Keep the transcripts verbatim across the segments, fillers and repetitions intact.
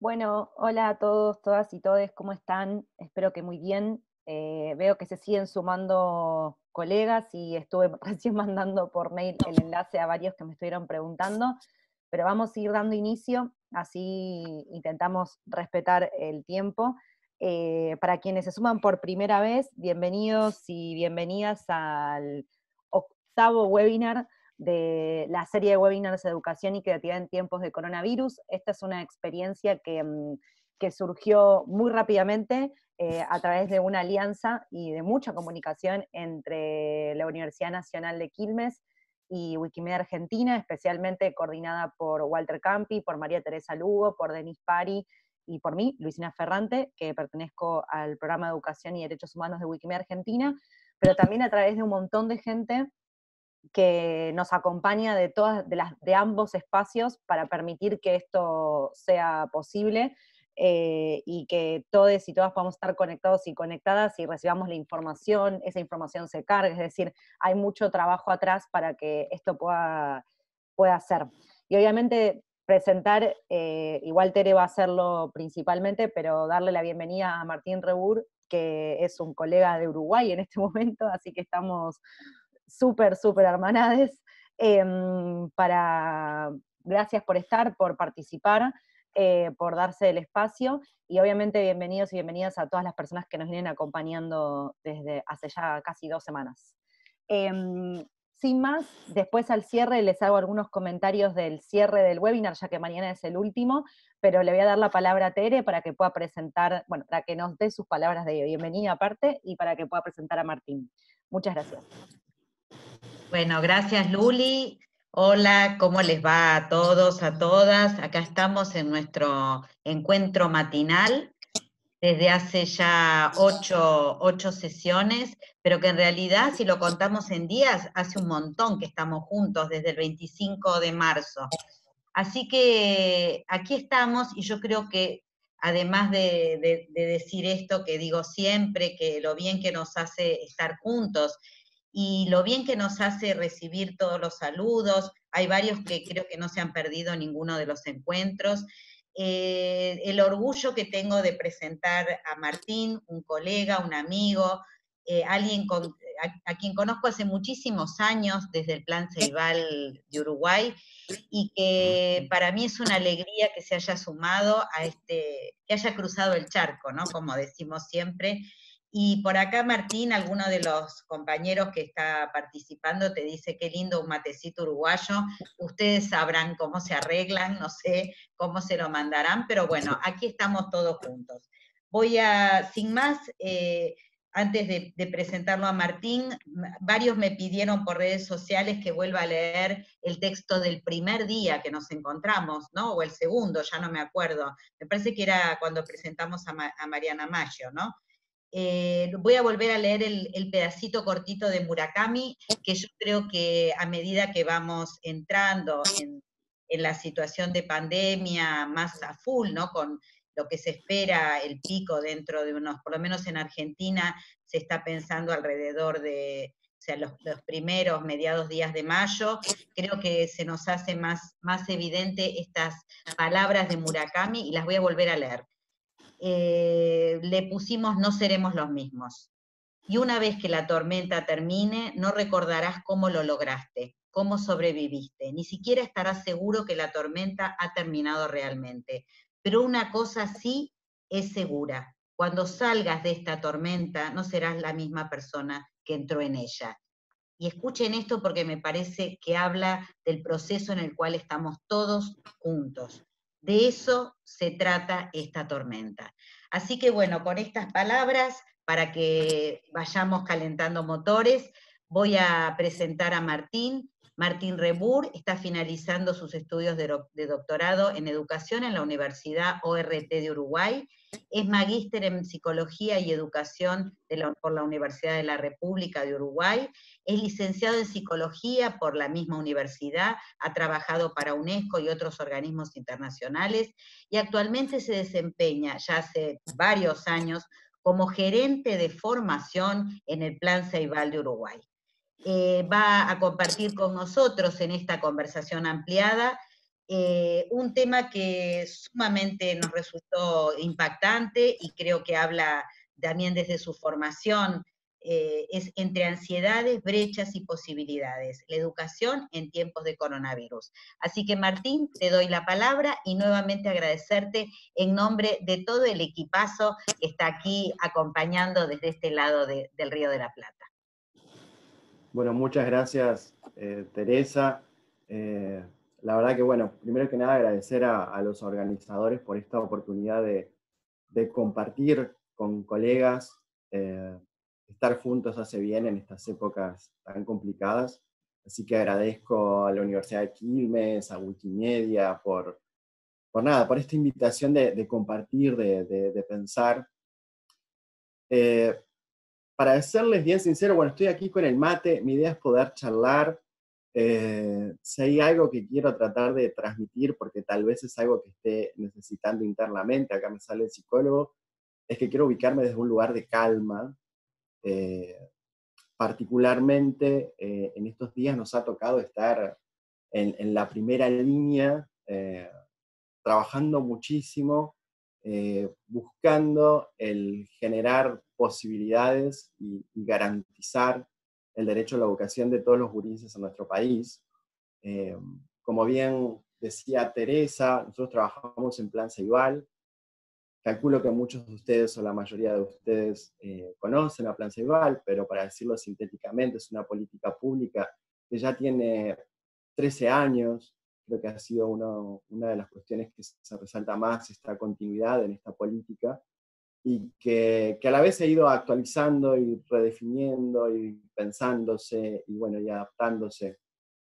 Bueno, hola a todos, todas y todes, ¿cómo están? Espero que muy bien. Eh, veo que se siguen sumando colegas y estuve recién mandando por mail el enlace a varios que me estuvieron preguntando, pero vamos a ir dando inicio, así intentamos respetar el tiempo. Eh, para quienes se suman por primera vez, bienvenidos y bienvenidas al octavo webinar de la serie de webinars de educación y creatividad en tiempos de coronavirus. Esta es una experiencia que, mm, que surgió muy rápidamente eh, a través de una alianza y de mucha comunicación entre la Universidad Nacional de Quilmes y Wikimedia Argentina, especialmente coordinada por Walter Campi, por María Teresa Lugo, por Denis Pari y por mí, Luisina Ferrante, que pertenezco al programa de Educación y Derechos Humanos de Wikimedia Argentina, pero también a través de un montón de gente que nos acompaña de, todas, de, las, de ambos espacios para permitir que esto sea posible eh, y que todos y todas podamos estar conectados y conectadas y recibamos la información, esa información se cargue, es decir, hay mucho trabajo atrás para que esto pueda, pueda ser. Y obviamente presentar, eh, igual Tere va a hacerlo principalmente, pero darle la bienvenida a Martín Rebur, que es un colega de Uruguay en este momento, así que estamos súper, súper hermanades, eh, para, gracias por estar, por participar, eh, por darse el espacio, y obviamente bienvenidos y bienvenidas a todas las personas que nos vienen acompañando desde hace ya casi dos semanas. Eh, Sin más, después al cierre les hago algunos comentarios del cierre del webinar, ya que mañana es el último, pero le voy a dar la palabra a Tere para que pueda presentar, bueno, para que nos dé sus palabras de bienvenida aparte y para que pueda presentar a Martín. Muchas gracias. Bueno, gracias Luli. Hola, ¿cómo les va a todos, a todas? Acá estamos en nuestro encuentro matinal desde hace ya ocho, ocho sesiones, pero que en realidad, si lo contamos en días, hace un montón que estamos juntos, desde el veinticinco de marzo. Así que aquí estamos y yo creo que además de, de, de decir esto que digo siempre, que lo bien que nos hace estar juntos y lo bien que nos hace recibir todos los saludos, hay varios que creo que no se han perdido ninguno de los encuentros, eh, el orgullo que tengo de presentar a Martín, un colega, un amigo, eh, alguien con, a, a quien conozco hace muchísimos años desde el Plan Ceibal de Uruguay, y que para mí es una alegría que se haya sumado a este, que haya cruzado el charco, ¿no? Como decimos siempre. Y por acá Martín, alguno de los compañeros que está participando, te dice qué lindo un matecito uruguayo. Ustedes sabrán cómo se arreglan, no sé cómo se lo mandarán, pero bueno, aquí estamos todos juntos. Voy a, sin más, eh, antes de, de presentarlo a Martín, varios me pidieron por redes sociales que vuelva a leer el texto del primer día que nos encontramos, ¿no? O el segundo, ya no me acuerdo. Me parece que era cuando presentamos a, Ma, a Mariana Maggio, ¿no? Eh, voy a volver a leer el, el pedacito cortito de Murakami, que yo creo que a medida que vamos entrando en, en la situación de pandemia más a full, ¿no? Con lo que se espera, el pico dentro de unos, por lo menos en Argentina, se está pensando alrededor de, o sea, los, los primeros, mediados días de mayo, creo que se nos hace más, más evidente estas palabras de Murakami y las voy a volver a leer. Eh, le pusimos no seremos los mismos. Y una vez que la tormenta termine, no recordarás cómo lo lograste, cómo sobreviviste, ni siquiera estarás seguro que la tormenta ha terminado realmente. Pero una cosa sí es segura, cuando salgas de esta tormenta no serás la misma persona que entró en ella. Y escuchen esto porque me parece que habla del proceso en el cual estamos todos juntos. De eso se trata esta tormenta. Así que bueno, con estas palabras, para que vayamos calentando motores, voy a presentar a Martín. Martín Rebur está finalizando sus estudios de, de doctorado en educación en la Universidad O R T de Uruguay. Es magíster en psicología y educación de la, por la Universidad de la República de Uruguay. Es licenciado en psicología por la misma universidad, ha trabajado para UNESCO y otros organismos internacionales y actualmente se desempeña ya hace varios años como gerente de formación en el Plan Ceibal de Uruguay. Eh, va a compartir con nosotros en esta conversación ampliada eh, un tema que sumamente nos resultó impactante y creo que habla también desde su formación, eh, es entre ansiedades, brechas y posibilidades, la educación en tiempos de coronavirus. Así que Martín, te doy la palabra y nuevamente agradecerte en nombre de todo el equipazo que está aquí acompañando desde este lado de, del Río de la Plata. Bueno, muchas gracias, eh, Teresa. Eh, la verdad que, bueno, primero que nada agradecer a, a los organizadores por esta oportunidad de, de compartir con colegas. Eh, estar juntos hace bien en estas épocas tan complicadas. Así que agradezco a la Universidad de Quilmes, a Wikimedia, por, por nada, por esta invitación de, de compartir, de, de, de pensar. Eh, Para serles bien sincero, bueno, estoy aquí con el mate, mi idea es poder charlar. Eh, si hay algo que quiero tratar de transmitir, porque tal vez es algo que esté necesitando internamente, acá me sale el psicólogo, es que quiero ubicarme desde un lugar de calma. Eh, particularmente eh, en estos días nos ha tocado estar en, en la primera línea, eh, trabajando muchísimo, eh, buscando el generar posibilidades y, y garantizar el derecho a la educación de todos los gurises en nuestro país. Eh, como bien decía Teresa, nosotros trabajamos en Plan Ceibal. Calculo que muchos de ustedes o la mayoría de ustedes eh, conocen a Plan Ceibal, pero para decirlo sintéticamente, es una política pública que ya tiene trece años. Creo que ha sido uno, una de las cuestiones que se resalta más, esta continuidad en esta política, y que, que a la vez se ha ido actualizando y redefiniendo y pensándose y, bueno, y adaptándose.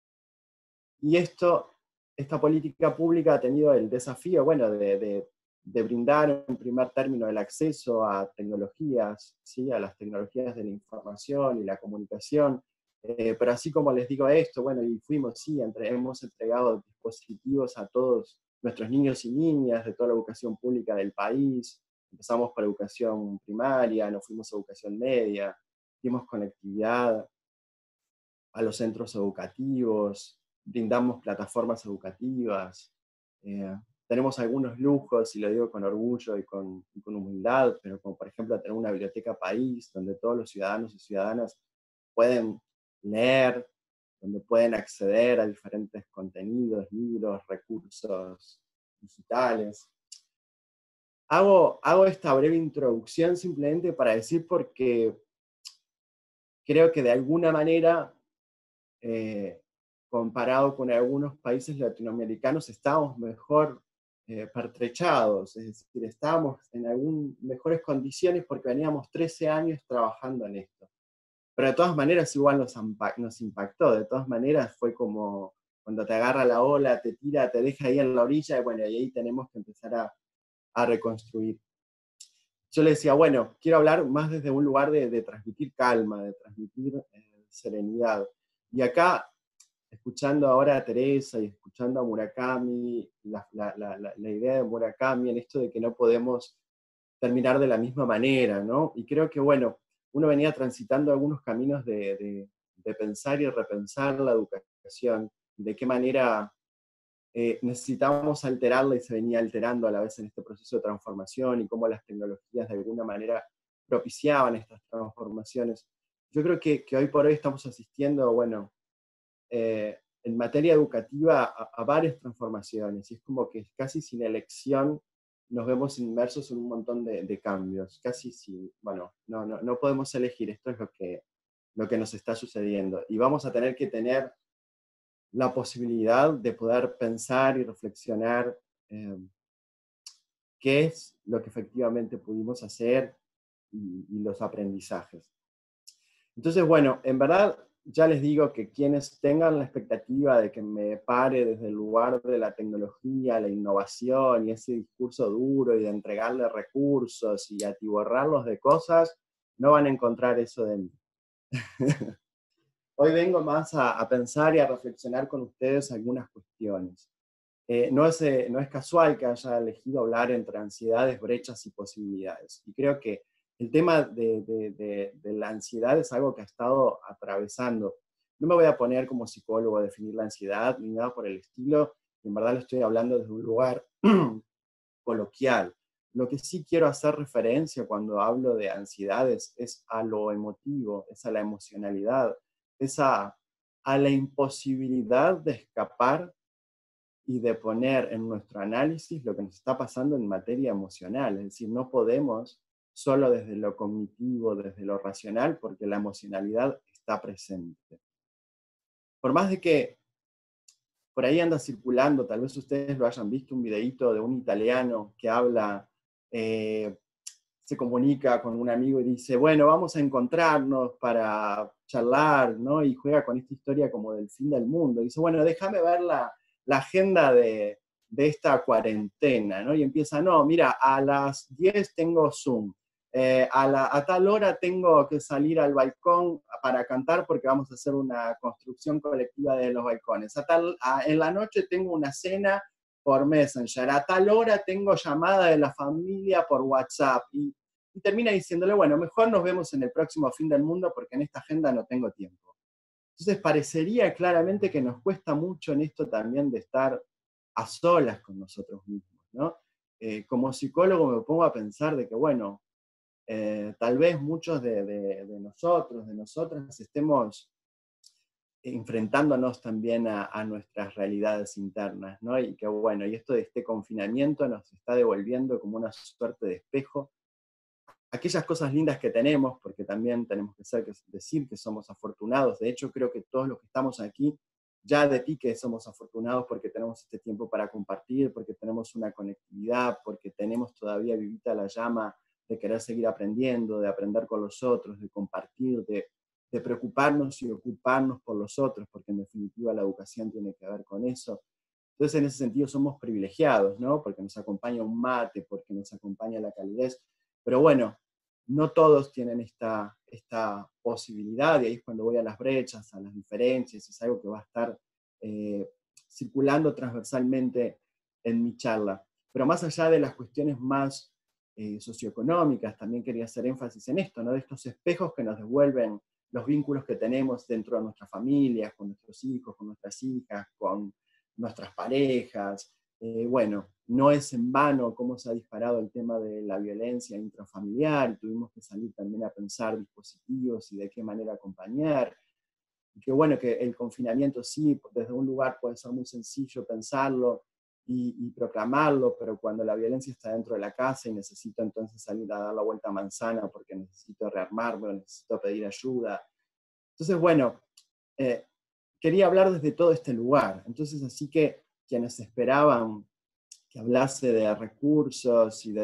Y esto, esta política pública ha tenido el desafío, bueno, de, de, de brindar en primer término el acceso a tecnologías, ¿sí? A las tecnologías de la información y la comunicación. Eh, pero así como les digo esto, bueno, y fuimos, sí, entre, hemos entregado dispositivos a todos nuestros niños y niñas de toda la educación pública del país. Empezamos por educación primaria, nos fuimos a educación media, dimos conectividad a los centros educativos, brindamos plataformas educativas, eh, tenemos algunos lujos, y lo digo con orgullo y con, y con humildad, pero como por ejemplo tener una biblioteca país, donde todos los ciudadanos y ciudadanas pueden leer, donde pueden acceder a diferentes contenidos, libros, recursos digitales. Hago, hago esta breve introducción simplemente para decir porque creo que de alguna manera, eh, comparado con algunos países latinoamericanos, estábamos mejor eh, pertrechados, es decir, estábamos en algún, mejores condiciones porque veníamos trece años trabajando en esto. Pero de todas maneras igual nos, nos impactó, de todas maneras fue como cuando te agarra la ola, te tira, te deja ahí en la orilla, y bueno, y ahí tenemos que empezar a, a reconstruir. Yo le decía, bueno, quiero hablar más desde un lugar de, de transmitir calma, de transmitir eh, serenidad. Y acá, escuchando ahora a Teresa y escuchando a Murakami, la, la, la, la idea de Murakami en esto de que no podemos terminar de la misma manera, ¿no? Y creo que, bueno, uno venía transitando algunos caminos de, de, de pensar y repensar la educación, de qué manera eh, necesitábamos alterarla y se venía alterando a la vez en este proceso de transformación, y cómo las tecnologías de alguna manera propiciaban estas transformaciones. Yo creo que, que hoy por hoy estamos asistiendo, bueno, eh, en materia educativa a, a varias transformaciones, y es como que casi sin elección nos vemos inmersos en un montón de, de cambios, casi sin, bueno, no, no, no podemos elegir, esto es lo que, lo que nos está sucediendo, y vamos a tener que tener la posibilidad de poder pensar y reflexionar eh, qué es lo que efectivamente pudimos hacer y, y los aprendizajes. Entonces, bueno, en verdad ya les digo que quienes tengan la expectativa de que me pare desde el lugar de la tecnología, la innovación y ese discurso duro y de entregarle recursos y atiborrarlos de cosas, no van a encontrar eso de mí. Hoy vengo más a, a pensar y a reflexionar con ustedes algunas cuestiones. Eh, no, es, eh, no es casual que haya elegido hablar entre ansiedades, brechas y posibilidades. Y creo que el tema de, de, de, de la ansiedad es algo que ha estado atravesando. No me voy a poner como psicólogo a definir la ansiedad ni nada por el estilo, y en verdad lo estoy hablando desde un lugar coloquial. Lo que sí quiero hacer referencia cuando hablo de ansiedades es a lo emotivo, es a la emocionalidad, es a, a la imposibilidad de escapar y de poner en nuestro análisis lo que nos está pasando en materia emocional. Es decir, no podemos solo desde lo cognitivo, desde lo racional, porque la emocionalidad está presente. Por más de que por ahí anda circulando, tal vez ustedes lo hayan visto, un videíto de un italiano que habla, eh, se comunica con un amigo y dice, bueno, vamos a encontrarnos para charlar, ¿no? Y juega con esta historia como del fin del mundo. Y dice, bueno, déjame ver la, la agenda de, de esta cuarentena, ¿no? Y empieza, no, mira, a las diez tengo Zoom. Eh, a, la, a tal hora tengo que salir al balcón para cantar porque vamos a hacer una construcción colectiva de los balcones. A tal, a, en la noche tengo una cena por Messenger. A tal hora tengo llamada de la familia por WhatsApp. Y, y termina diciéndole, bueno, mejor nos vemos en el próximo fin del mundo porque en esta agenda no tengo tiempo. Entonces parecería claramente que nos cuesta mucho en esto también de estar a solas con nosotros mismos, ¿no? Eh, como psicólogo me pongo a pensar de que, bueno, Eh, tal vez muchos de, de, de nosotros, de nosotras, estemos enfrentándonos también a, a nuestras realidades internas, ¿no? Y que bueno, y esto de este confinamiento nos está devolviendo como una suerte de espejo aquellas cosas lindas que tenemos, porque también tenemos que ser, decir que somos afortunados. De hecho, creo que todos los que estamos aquí, ya de pique somos afortunados porque tenemos este tiempo para compartir, porque tenemos una conectividad, porque tenemos todavía vivita la llama de querer seguir aprendiendo, de aprender con los otros, de compartir, de, de preocuparnos y ocuparnos por los otros, porque en definitiva la educación tiene que ver con eso. Entonces, en ese sentido somos privilegiados, ¿no? Porque nos acompaña un mate, porque nos acompaña la calidez. Pero bueno, no todos tienen esta, esta posibilidad, y ahí es cuando voy a las brechas, a las diferencias, es algo que va a estar eh, circulando transversalmente en mi charla. Pero más allá de las cuestiones más eh, socioeconómicas, también quería hacer énfasis en esto, ¿no? De estos espejos que nos devuelven los vínculos que tenemos dentro de nuestras familias, con nuestros hijos, con nuestras hijas, con nuestras parejas. Eh, bueno, no es en vano cómo se ha disparado el tema de la violencia intrafamiliar, tuvimos que salir también a pensar dispositivos y de qué manera acompañar. Y que bueno, que el confinamiento sí, desde un lugar puede ser muy sencillo pensarlo y, y proclamarlo, pero cuando la violencia está dentro de la casa y necesito entonces salir a dar la vuelta a manzana porque necesito rearmarme, necesito pedir ayuda. Entonces, bueno, eh, quería hablar desde todo este lugar. Entonces, así que quienes esperaban que hablase de recursos y de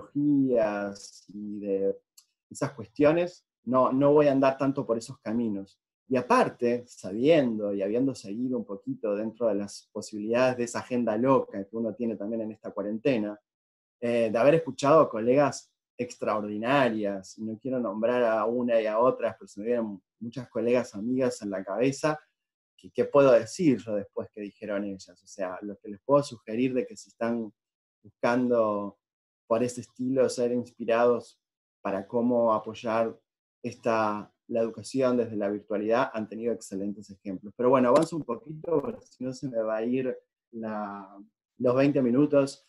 tecnologías y de esas cuestiones, no, no voy a andar tanto por esos caminos. Y aparte, sabiendo y habiendo seguido un poquito dentro de las posibilidades de esa agenda loca que uno tiene también en esta cuarentena, eh, de haber escuchado a colegas extraordinarias, y no quiero nombrar a una y a otras, pero se me vienen muchas colegas amigas en la cabeza, que, ¿qué puedo decir yo después que dijeron ellas? O sea, lo que les puedo sugerir de que si están buscando por ese estilo ser inspirados para cómo apoyar esta, la educación desde la virtualidad, han tenido excelentes ejemplos. Pero bueno, avanzo un poquito, porque si no se me va a ir la, los veinte minutos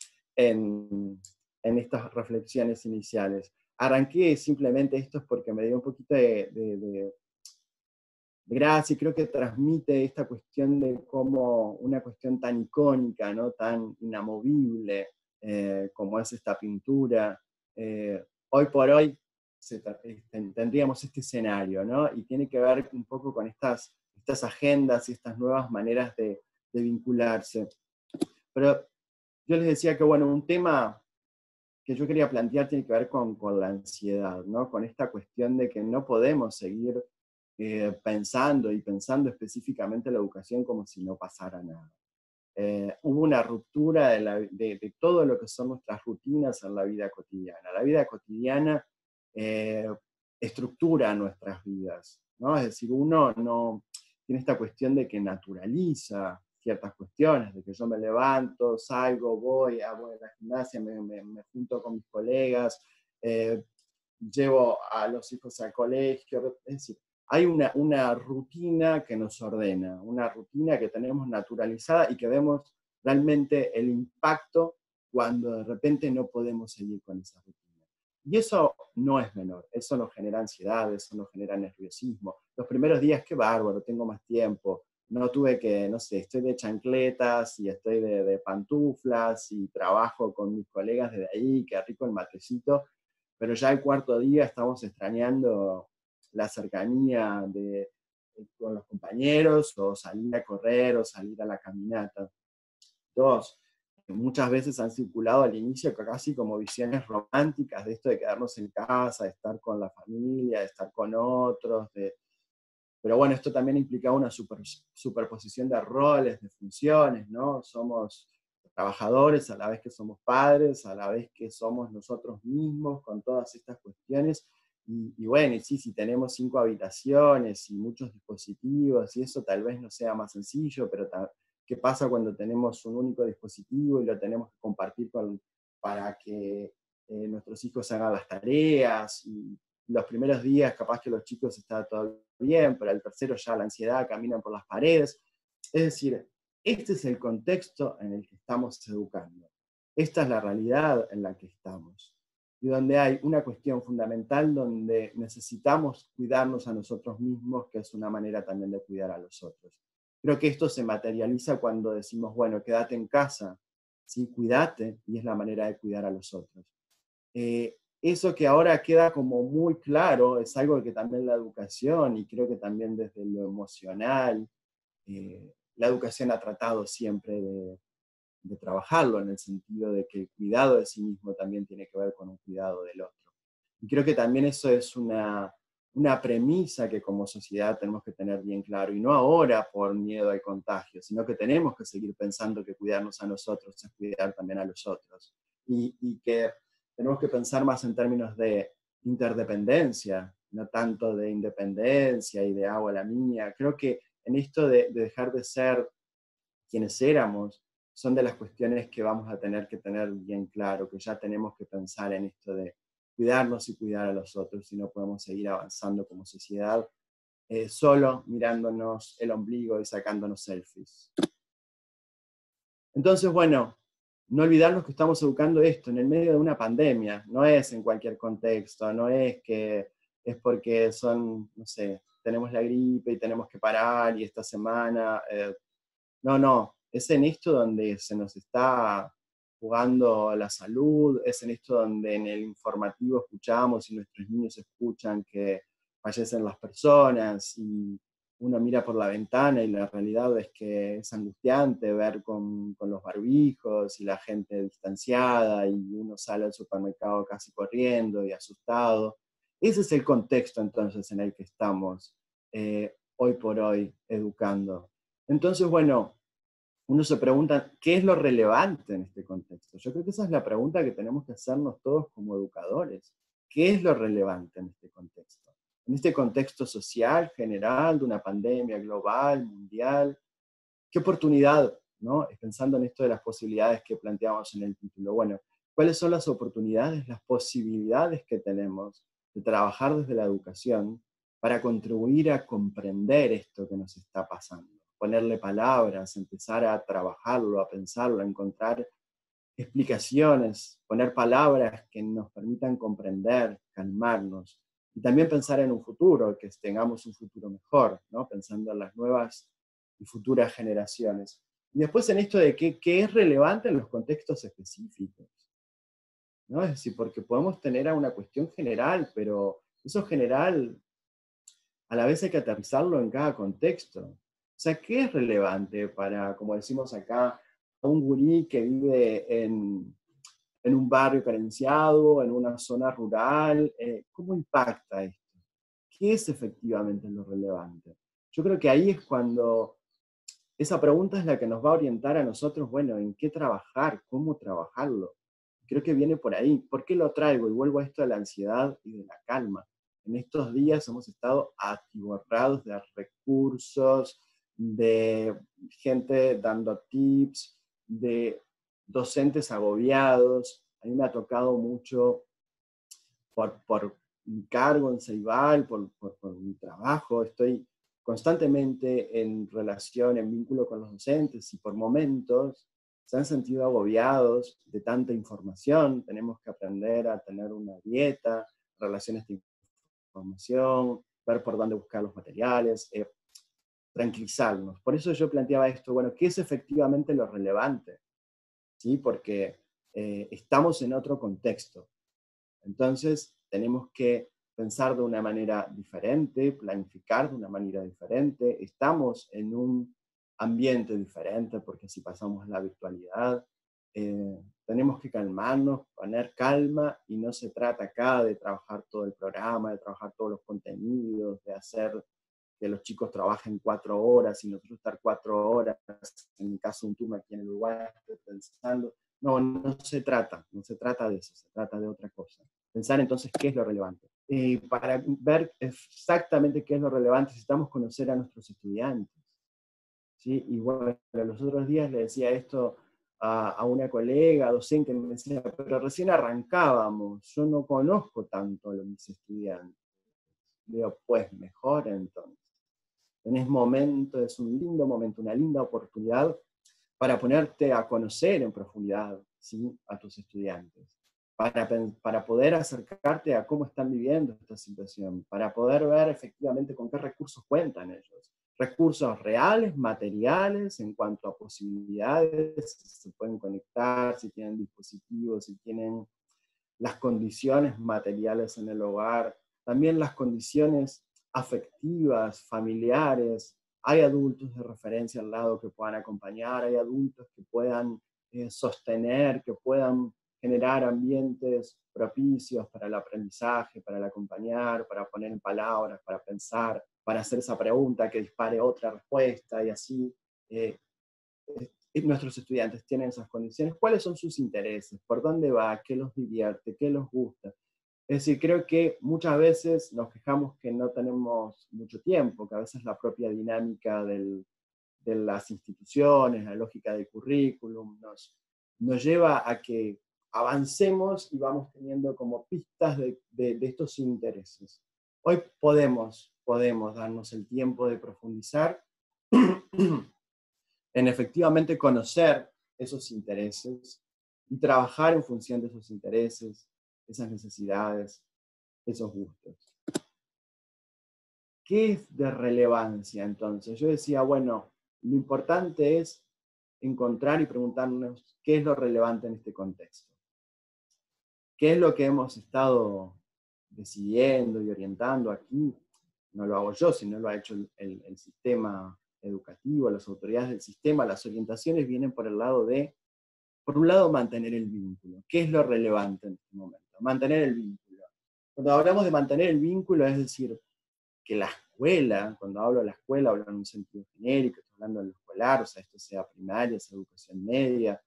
en, en estas reflexiones iniciales. Arranqué simplemente esto porque me dio un poquito de, de, de, de gracia, y creo que transmite esta cuestión de cómo una cuestión tan icónica, ¿no? Tan inamovible eh, como es esta pintura, eh, hoy por hoy se, tendríamos este escenario, ¿no? Y tiene que ver un poco con estas, estas agendas y estas nuevas maneras de, de vincularse. Pero yo les decía que, bueno, un tema que yo quería plantear tiene que ver con, con la ansiedad, ¿no? Con esta cuestión de que no podemos seguir eh, pensando y pensando específicamente la educación como si no pasara nada. Eh, hubo una ruptura de, la, de, de todo lo que son nuestras rutinas en la vida cotidiana. La vida cotidiana eh, estructura nuestras vidas, ¿no? Es decir, uno no tiene esta cuestión de que naturaliza ciertas cuestiones, de que yo me levanto, salgo, voy a, voy a la gimnasia, me, me, me junto con mis colegas, eh, llevo a los hijos al colegio, es decir, hay una, una rutina que nos ordena, una rutina que tenemos naturalizada y que vemos realmente el impacto cuando de repente no podemos seguir con esa rutina. Y eso no es menor, eso nos genera ansiedad, eso nos genera nerviosismo. Los primeros días, qué bárbaro, tengo más tiempo, no tuve que, no sé, estoy de chancletas y estoy de, de pantuflas y trabajo con mis colegas desde ahí, qué rico el matecito, pero ya el cuarto día estamos extrañando la cercanía de, de, con los compañeros, o salir a correr, o salir a la caminata. Dos, que muchas veces han circulado al inicio casi como visiones románticas de esto de quedarnos en casa, de estar con la familia, de estar con otros, de... pero bueno, esto también implicaba una super, superposición de roles, de funciones, ¿no? Somos trabajadores a la vez que somos padres, a la vez que somos nosotros mismos, con todas estas cuestiones. Y, y bueno, y sí, si tenemos cinco habitaciones y muchos dispositivos, y eso tal vez no sea más sencillo, pero ¿qué pasa cuando tenemos un único dispositivo y lo tenemos que compartir con, para que eh, nuestros hijos hagan las tareas? Y los primeros días capaz que los chicos están todo bien, pero al tercero ya la ansiedad, caminan por las paredes. Es decir, este es el contexto en el que estamos educando. Esta es la realidad en la que estamos. Y donde hay una cuestión fundamental donde necesitamos cuidarnos a nosotros mismos, que es una manera también de cuidar a los otros. Creo que esto se materializa cuando decimos, bueno, quédate en casa, ¿sí? Cuídate, y es la manera de cuidar a los otros. Eh, eso que ahora queda como muy claro es algo que también la educación, y creo que también desde lo emocional, eh, la educación ha tratado siempre de, de trabajarlo, en el sentido de que el cuidado de sí mismo también tiene que ver con un cuidado del otro. Y creo que también eso es una, una premisa que como sociedad tenemos que tener bien claro, y no ahora por miedo al contagio, sino que tenemos que seguir pensando que cuidarnos a nosotros es cuidar también a los otros. Y, y que tenemos que pensar más en términos de interdependencia, no tanto de independencia y de agua la mía. Creo que en esto de, de dejar de ser quienes éramos, son de las cuestiones que vamos a tener que tener bien claro, que ya tenemos que pensar en esto de cuidarnos y cuidar a los otros, si no podemos seguir avanzando como sociedad, eh, solo mirándonos el ombligo y sacándonos selfies. Entonces, bueno, no olvidarnos que estamos educando esto en el medio de una pandemia, no es en cualquier contexto, no es que es porque son, no sé, tenemos la gripe y tenemos que parar y esta semana, eh, no, no, es en esto donde se nos está jugando la salud, es en esto donde en el informativo escuchamos y nuestros niños escuchan que fallecen las personas, y uno mira por la ventana y la realidad es que es angustiante ver con, con los barbijos y la gente distanciada, y uno sale al supermercado casi corriendo y asustado. Ese es el contexto entonces en el que estamos eh, hoy por hoy educando. Entonces, bueno, uno se pregunta, ¿qué es lo relevante en este contexto? Yo creo que esa es la pregunta que tenemos que hacernos todos como educadores. ¿Qué es lo relevante en este contexto? En este contexto social, general, de una pandemia global, mundial, ¿qué oportunidad, ¿no? Pensando en esto de las posibilidades que planteamos en el título. Bueno, ¿cuáles son las oportunidades, las posibilidades que tenemos de trabajar desde la educación para contribuir a comprender esto que nos está pasando? Ponerle palabras, empezar a trabajarlo, a pensarlo, a encontrar explicaciones, poner palabras que nos permitan comprender, calmarnos, y también pensar en un futuro, que tengamos un futuro mejor, ¿no? Pensando en las nuevas y futuras generaciones. Y después en esto de qué, qué es relevante en los contextos específicos, ¿no? Es decir, porque podemos tener a una cuestión general, pero eso general a la vez hay que aterrizarlo en cada contexto. O sea, ¿qué es relevante para, como decimos acá, un gurí que vive en, en un barrio carenciado, en una zona rural? Eh, ¿Cómo impacta esto? ¿Qué es efectivamente lo relevante? Yo creo que ahí es cuando esa pregunta es la que nos va a orientar a nosotros, bueno, en qué trabajar, cómo trabajarlo. Creo que viene por ahí. ¿Por qué lo traigo? Y vuelvo a esto de la ansiedad y de la calma. En estos días hemos estado atiborrados de recursos, de gente dando tips, de docentes agobiados. A mí me ha tocado mucho por, por mi cargo en Ceibal, por, por, por mi trabajo. Estoy constantemente en relación, en vínculo con los docentes, y por momentos se han sentido agobiados de tanta información, tenemos que aprender a tener una dieta, relaciones de información, ver por dónde buscar los materiales, eh, tranquilizarnos. Por eso yo planteaba esto, bueno, ¿qué es efectivamente lo relevante? ¿Sí? Porque eh, estamos en otro contexto. Entonces, tenemos que pensar de una manera diferente, planificar de una manera diferente. Estamos en un ambiente diferente, porque si pasamos a la virtualidad, eh, tenemos que calmarnos, poner calma, y no se trata acá de trabajar todo el programa, de trabajar todos los contenidos, de hacer que los chicos trabajen cuatro horas y nosotros estar cuatro horas, en mi caso un turno aquí en el Uruguay, estoy pensando. No, no se trata, no se trata de eso, se trata de otra cosa. Pensar entonces qué es lo relevante. Eh, para ver exactamente qué es lo relevante, necesitamos conocer a nuestros estudiantes. ¿Sí? Y bueno, los otros días le decía esto a, a una colega docente, que me decía, pero recién arrancábamos, yo no conozco tanto a los mis estudiantes. Digo, pues mejor entonces. Tenés momento, es un lindo momento, una linda oportunidad para ponerte a conocer en profundidad, ¿sí?, a tus estudiantes, para, para poder acercarte a cómo están viviendo esta situación, para poder ver efectivamente con qué recursos cuentan ellos. Recursos reales, materiales, en cuanto a posibilidades, si se pueden conectar, si tienen dispositivos, si tienen las condiciones materiales en el hogar, también las condiciones afectivas, familiares. Hay adultos de referencia al lado que puedan acompañar, hay adultos que puedan eh, sostener, que puedan generar ambientes propicios para el aprendizaje, para el acompañar, para poner en palabras, para pensar, para hacer esa pregunta que dispare otra respuesta, y así eh, eh, nuestros estudiantes tienen esas condiciones. ¿Cuáles son sus intereses? ¿Por dónde va? ¿Qué los divierte? ¿Qué los gusta? Es decir, creo que muchas veces nos quejamos que no tenemos mucho tiempo, que a veces la propia dinámica del, de las instituciones, la lógica del currículum, nos, nos lleva a que avancemos y vamos teniendo como pistas de, de, de estos intereses. Hoy podemos, podemos darnos el tiempo de profundizar en efectivamente conocer esos intereses y trabajar en función de esos intereses, esas necesidades, esos gustos. ¿Qué es de relevancia entonces? Yo decía, bueno, lo importante es encontrar y preguntarnos qué es lo relevante en este contexto. ¿Qué es lo que hemos estado decidiendo y orientando aquí? No lo hago yo, sino lo ha hecho el, el, el sistema educativo, las autoridades del sistema. Las orientaciones vienen por el lado de, por un lado, mantener el vínculo. ¿Qué es lo relevante en este momento? Mantener el vínculo. Cuando hablamos de mantener el vínculo, es decir, que la escuela, cuando hablo de la escuela, hablo en un sentido genérico, estoy hablando de lo escolar, o sea, esto sea primaria, sea educación media,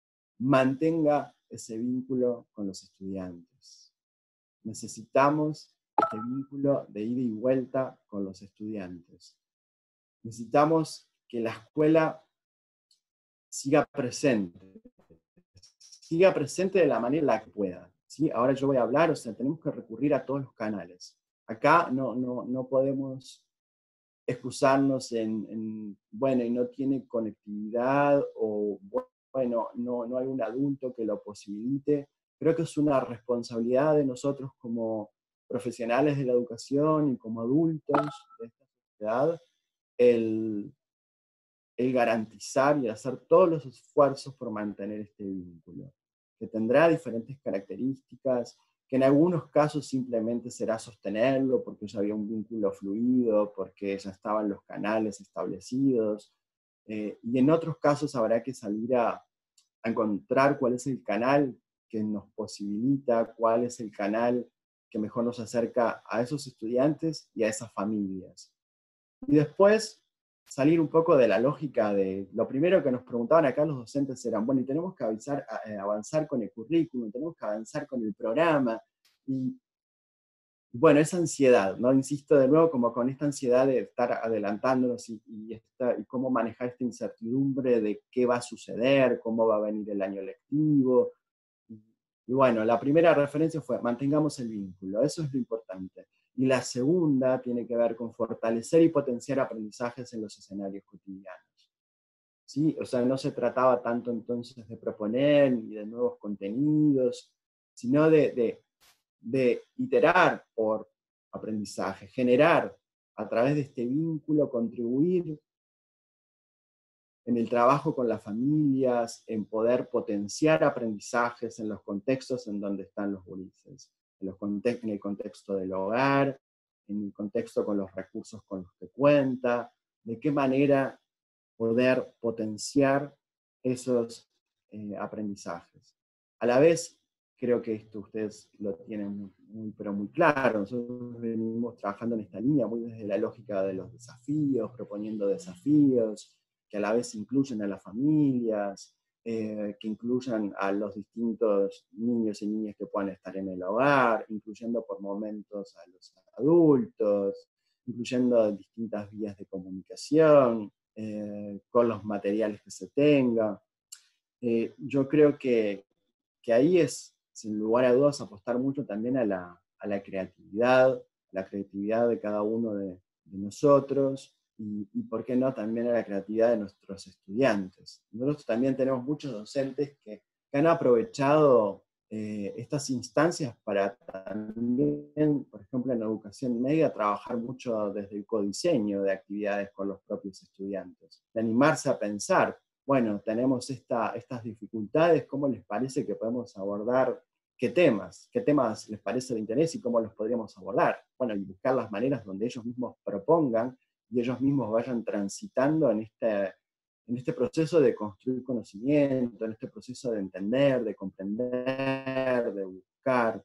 mantenga ese vínculo con los estudiantes. Necesitamos este vínculo de ida y vuelta con los estudiantes. Necesitamos que la escuela siga presente, siga presente de la manera en la que pueda. ¿Sí? Ahora yo voy a hablar, o sea, tenemos que recurrir a todos los canales. Acá no, no, no podemos excusarnos en, en, bueno, y no tiene conectividad, o bueno, no, no hay un adulto que lo posibilite. Creo que es una responsabilidad de nosotros como profesionales de la educación y como adultos de esta sociedad, el, el garantizar y hacer todos los esfuerzos por mantener este vínculo, que tendrá diferentes características, que en algunos casos simplemente será sostenerlo porque ya había un vínculo fluido, porque ya estaban los canales establecidos, eh, y en otros casos habrá que salir a, a encontrar cuál es el canal que nos posibilita, cuál es el canal que mejor nos acerca a esos estudiantes y a esas familias. Y después salir un poco de la lógica de, lo primero que nos preguntaban acá los docentes eran, bueno, y tenemos que avanzar, avanzar con el currículum, tenemos que avanzar con el programa, y bueno, esa ansiedad, ¿no? Insisto de nuevo, como con esta ansiedad de estar adelantándonos y, y, esta, y cómo manejar esta incertidumbre de qué va a suceder, cómo va a venir el año lectivo, y, y bueno, la primera referencia fue, mantengamos el vínculo, eso es lo importante. Y la segunda tiene que ver con fortalecer y potenciar aprendizajes en los escenarios cotidianos. ¿sí? O sea, no se trataba tanto entonces de proponer ni de nuevos contenidos, sino de, de, de iterar por aprendizaje, generar a través de este vínculo, contribuir en el trabajo con las familias, en poder potenciar aprendizajes en los contextos en donde están los gurises, en, los context- en el contexto del hogar, en el contexto con los recursos con los que cuenta, de qué manera poder potenciar esos eh, aprendizajes. A la vez, creo que esto ustedes lo tienen muy, muy, pero muy claro. Nosotros venimos trabajando en esta línea muy desde la lógica de los desafíos, proponiendo desafíos que a la vez incluyen a las familias, eh, que incluyan a los distintos niños y niñas que puedan estar en el hogar, incluyendo por momentos a los adultos, incluyendo distintas vías de comunicación, eh, con los materiales que se tenga. Eh, yo creo que, que ahí es, sin lugar a dudas, apostar mucho también a la, a la creatividad, la creatividad de cada uno de, de nosotros, y, y, por qué no, también a la creatividad de nuestros estudiantes. Nosotros también tenemos muchos docentes que, que han aprovechado eh, estas instancias para también, por ejemplo, en educación media, trabajar mucho desde el codiseño de actividades con los propios estudiantes, de animarse a pensar, bueno, tenemos esta, estas dificultades, ¿cómo les parece que podemos abordar qué temas? ¿Qué temas les parece de interés y cómo los podríamos abordar? Bueno, y buscar las maneras donde ellos mismos propongan y ellos mismos vayan transitando en este, en este proceso de construir conocimiento, en este proceso de entender, de comprender, de buscar.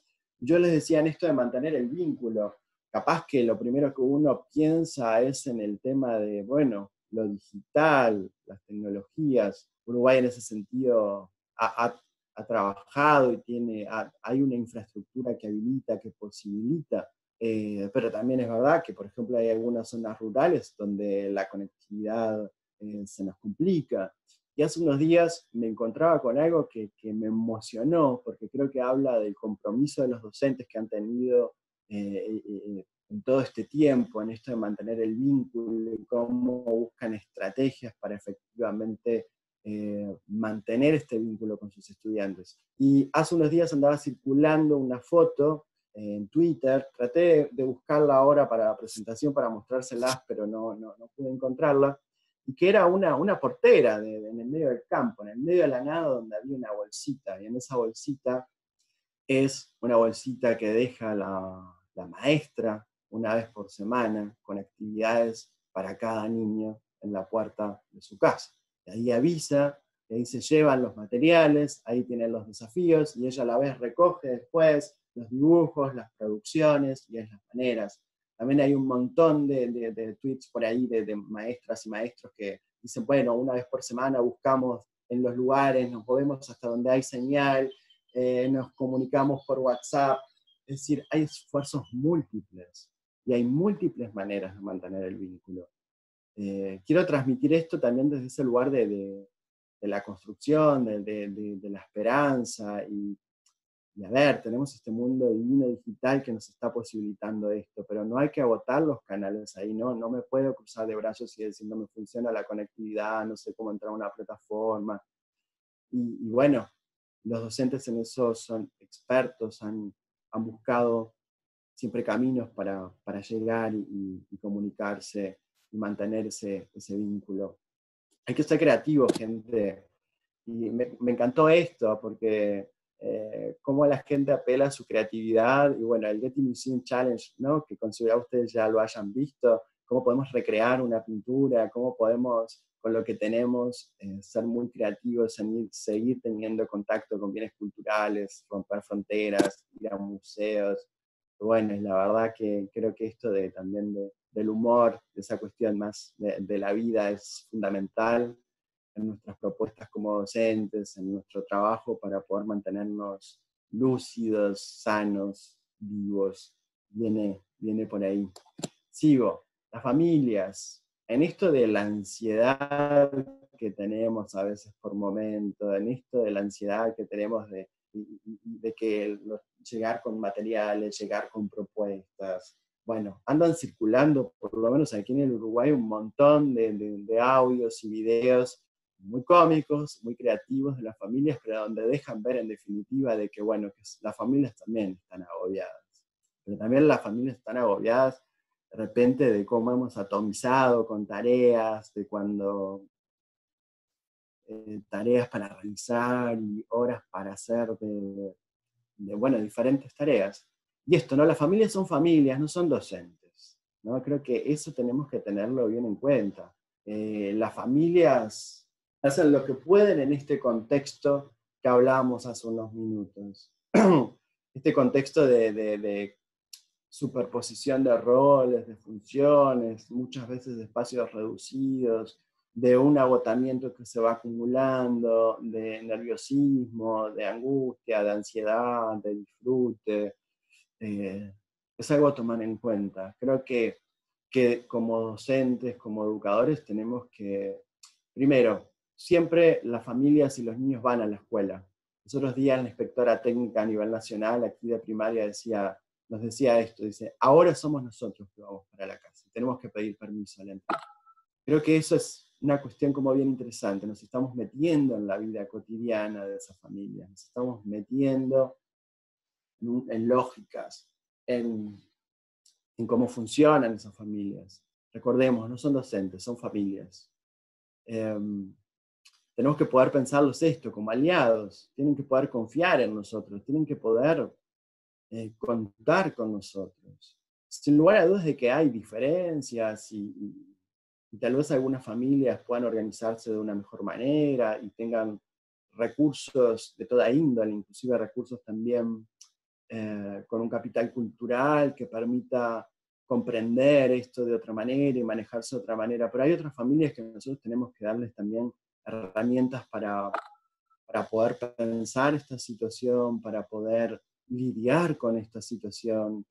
Yo les decía en esto de mantener el vínculo, capaz que lo primero que uno piensa es en el tema de, bueno, lo digital, las tecnologías. Uruguay en ese sentido ha, ha, ha trabajado y tiene, ha, hay una infraestructura que habilita, que posibilita, eh, pero también es verdad que, por ejemplo, hay algunas zonas rurales donde la conectividad eh, se nos complica. Y hace unos días me encontraba con algo que, que me emocionó, porque creo que habla del compromiso de los docentes que han tenido eh, eh, en todo este tiempo, en esto de mantener el vínculo, y cómo buscan estrategias para efectivamente eh, mantener este vínculo con sus estudiantes. Y hace unos días andaba circulando una foto eh, en Twitter, traté de buscarla ahora para la presentación, para mostrárselas, pero no, no, no pude encontrarla, y que era una, una portera de, de, en el medio del campo, en el medio de la nada, donde había una bolsita, y en esa bolsita es una bolsita que deja la, la maestra una vez por semana, con actividades para cada niño en la puerta de su casa. Y ahí avisa, y ahí se llevan los materiales, ahí tienen los desafíos, y ella a la vez recoge después los dibujos, las producciones y es las maneras. También hay un montón de, de, de tweets por ahí de, de maestras y maestros que dicen, bueno, una vez por semana buscamos en los lugares, nos movemos hasta donde hay señal, eh, nos comunicamos por WhatsApp. Es decir, hay esfuerzos múltiples y hay múltiples maneras de mantener el vínculo. Eh, quiero transmitir esto también desde ese lugar de, de, de la construcción, de, de, de, de la esperanza y, y a ver, tenemos este mundo divino digital que nos está posibilitando esto, pero no hay que agotar los canales ahí, ¿no? No me puedo cruzar de brazos y decir no me funciona la conectividad, no sé cómo entrar a una plataforma. Y, y bueno, los docentes en eso son expertos, han, han buscado siempre caminos para, para llegar y, y comunicarse y mantener ese, ese vínculo. Hay que ser creativo, gente. Y me, me encantó esto, porque eh, cómo la gente apela a su creatividad, y bueno, el Getty Museum Challenge, ¿no? Que considero ustedes ya lo hayan visto, cómo podemos recrear una pintura, cómo podemos, con lo que tenemos, eh, ser muy creativos, en seguir teniendo contacto con bienes culturales, romper fronteras, ir a museos. Bueno, la verdad que creo que esto de, también de, del humor, de esa cuestión más de, de la vida es fundamental en nuestras propuestas como docentes, en nuestro trabajo para poder mantenernos lúcidos, sanos, vivos. Viene, viene por ahí. Sigo. Las familias. En esto de la ansiedad que tenemos a veces por momento, en esto de la ansiedad que tenemos de, de que llegar con materiales, llegar con propuestas, bueno, andan circulando por por lo menos aquí en el Uruguay, un montón de, de, de audios y videos muy cómicos, muy creativos de las familias, pero donde dejan ver en definitiva de que, bueno, que las familias también están agobiadas. Pero también las familias están agobiadas de repente de cómo hemos atomizado con tareas, de cuando eh, tareas para realizar y horas para hacer de, de, bueno, diferentes tareas. Y esto, ¿no? Las familias son familias, no son docentes, ¿no? Creo que eso tenemos que tenerlo bien en cuenta. Eh, las familias hacen lo que pueden en este contexto que hablábamos hace unos minutos. Este contexto de, de, de superposición de roles, de funciones, muchas veces de espacios reducidos, de un agotamiento que se va acumulando, de nerviosismo, de angustia, de ansiedad, de disfrute. Eh, es algo a tomar en cuenta. Creo que, que como docentes, como educadores, tenemos que, primero, siempre las familias y los niños van a la escuela. Los otros días la inspectora técnica a nivel nacional, aquí de primaria, decía, nos decía esto, dice, ahora somos nosotros que vamos para la casa, tenemos que pedir permiso al entrar. Creo que eso es una cuestión como bien interesante, nos estamos metiendo en la vida cotidiana de esas familias, nos estamos metiendo en, en lógicas, en, en cómo funcionan esas familias. Recordemos, no son docentes, son familias. Eh, tenemos que poder pensarlos esto como aliados, tienen que poder confiar en nosotros, tienen que poder eh, contar con nosotros. Sin lugar a dudas de que hay diferencias y, y, y tal vez algunas familias puedan organizarse de una mejor manera y tengan recursos de toda índole, inclusive recursos también eh, con un capital cultural que permita comprender esto de otra manera y manejarse de otra manera, pero hay otras familias que nosotros tenemos que darles también herramientas para, para poder pensar esta situación, para poder lidiar con esta situación,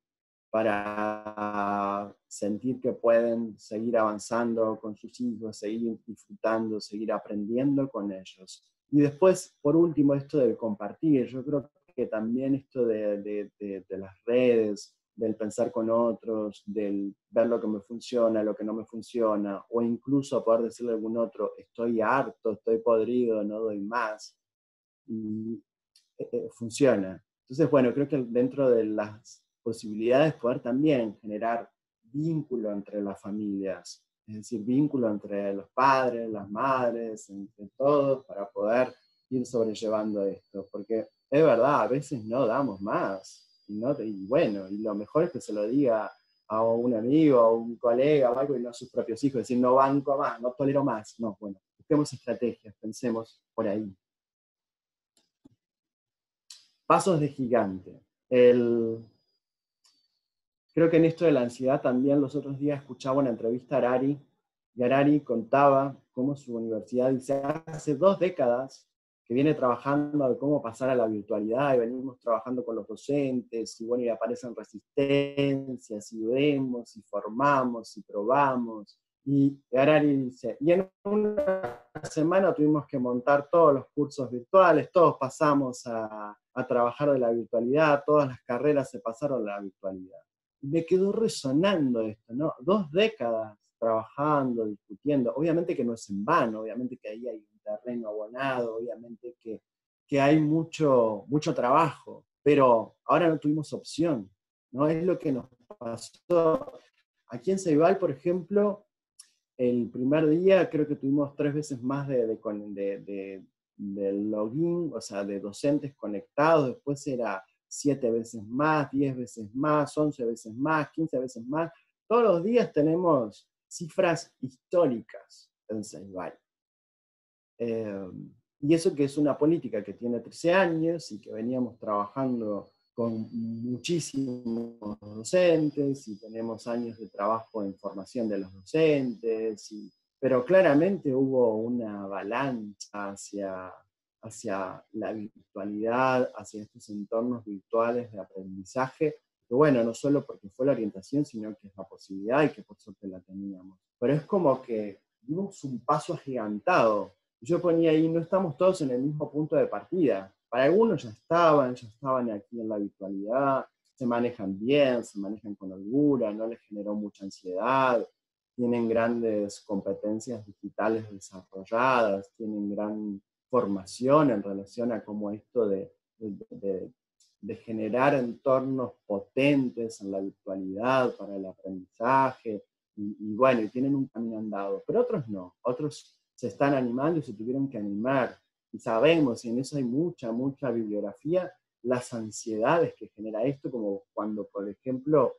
para sentir que pueden seguir avanzando con sus hijos, seguir disfrutando, seguir aprendiendo con ellos. Y después, por último, esto del compartir. Yo creo que también esto de, de, de, de las redes, del pensar con otros, del ver lo que me funciona, lo que no me funciona, o incluso poder decirle a algún otro, estoy harto, estoy podrido, no doy más, y eh, funciona. Entonces, bueno, creo que dentro de las posibilidades poder también generar vínculo entre las familias, es decir, vínculo entre los padres, las madres, entre todos, para poder ir sobrellevando esto, porque es verdad, a veces no damos más, y, no, y bueno, y lo mejor es que se lo diga a un amigo, a un colega o algo, y no a sus propios hijos, decir, no banco más, no tolero más, no, bueno, busquemos estrategias, pensemos por ahí. Pasos de gigante. El, creo que en esto de la ansiedad también los otros días escuchaba una entrevista a Harari, y Harari contaba cómo su universidad dice, hace dos décadas que viene trabajando de cómo pasar a la virtualidad, y venimos trabajando con los docentes, y bueno, y aparecen resistencias, y vemos, y formamos, y probamos. Y Harari dice, y en una semana tuvimos que montar todos los cursos virtuales, todos pasamos a, a trabajar de la virtualidad, todas las carreras se pasaron a la virtualidad. Y me quedó resonando esto, ¿no? Dos décadas trabajando, discutiendo, obviamente que no es en vano, obviamente que ahí hay un terreno abonado, obviamente que, que hay mucho, mucho trabajo, pero ahora no tuvimos opción, ¿no? Es lo que nos pasó. Aquí en Ceibal, por ejemplo, el primer día creo que tuvimos tres veces más de, de, de, de, de login, o sea, de docentes conectados, después era siete veces más, diez veces más, once veces más, quince veces más. Todos los días tenemos cifras históricas en Ceibal. Eh, y eso que es una política que tiene trece años y que veníamos trabajando con muchísimos docentes y tenemos años de trabajo en formación de los docentes, y, pero claramente hubo una avalancha hacia, hacia la virtualidad, hacia estos entornos virtuales de aprendizaje, que bueno, no solo porque fue la orientación, sino que es la posibilidad y que por suerte la teníamos. Pero es como que dimos un paso agigantado. Yo ponía ahí, no estamos todos en el mismo punto de partida. Para algunos ya estaban, ya estaban aquí en la virtualidad, se manejan bien, se manejan con holgura, no les generó mucha ansiedad, tienen grandes competencias digitales desarrolladas, tienen gran formación en relación a cómo esto de, de, de, de generar entornos potentes en la virtualidad para el aprendizaje, y, y bueno, y tienen un camino andado, pero otros no, otros se están animando y se tuvieron que animar, y sabemos, y en eso hay mucha, mucha bibliografía, las ansiedades que genera esto, como cuando, por ejemplo,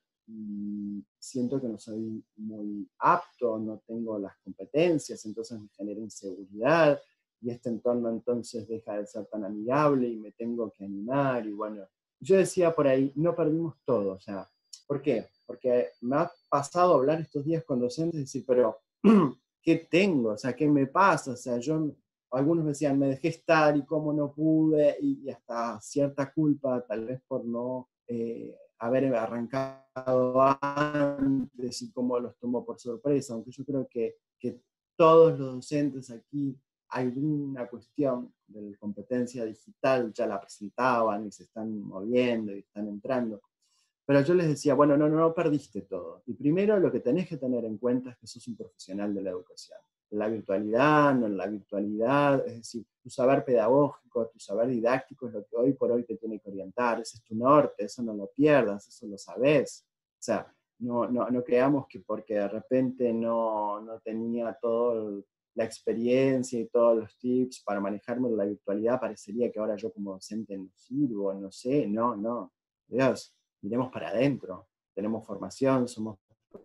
siento que no soy muy apto, no tengo las competencias, entonces me genera inseguridad, y este entorno entonces deja de ser tan amigable y me tengo que animar, y bueno, yo decía por ahí, no perdimos todo, o sea, ¿por qué? Porque me ha pasado hablar estos días con docentes y decir, pero, ¿qué tengo? O sea, ¿qué me pasa? O sea, yo, algunos decían, me dejé estar y cómo no pude, y, y hasta cierta culpa, tal vez por no eh, haber arrancado antes y cómo los tomó por sorpresa, aunque yo creo que, que todos los docentes aquí, alguna cuestión de la competencia digital ya la presentaban y se están moviendo y están entrando. Pero yo les decía, bueno, no, no, no perdiste todo. Y primero lo que tenés que tener en cuenta es que sos un profesional de la educación. La virtualidad, no la virtualidad, es decir, tu saber pedagógico, tu saber didáctico es lo que hoy por hoy te tiene que orientar, ese es tu norte, eso no lo pierdas, eso lo sabés. O sea, no, no, no creamos que porque de repente no, no tenía toda la experiencia y todos los tips para manejarme en la virtualidad, parecería que ahora yo como docente no sirvo, no sé, no, no. Dios, miremos para adentro, tenemos formación, somos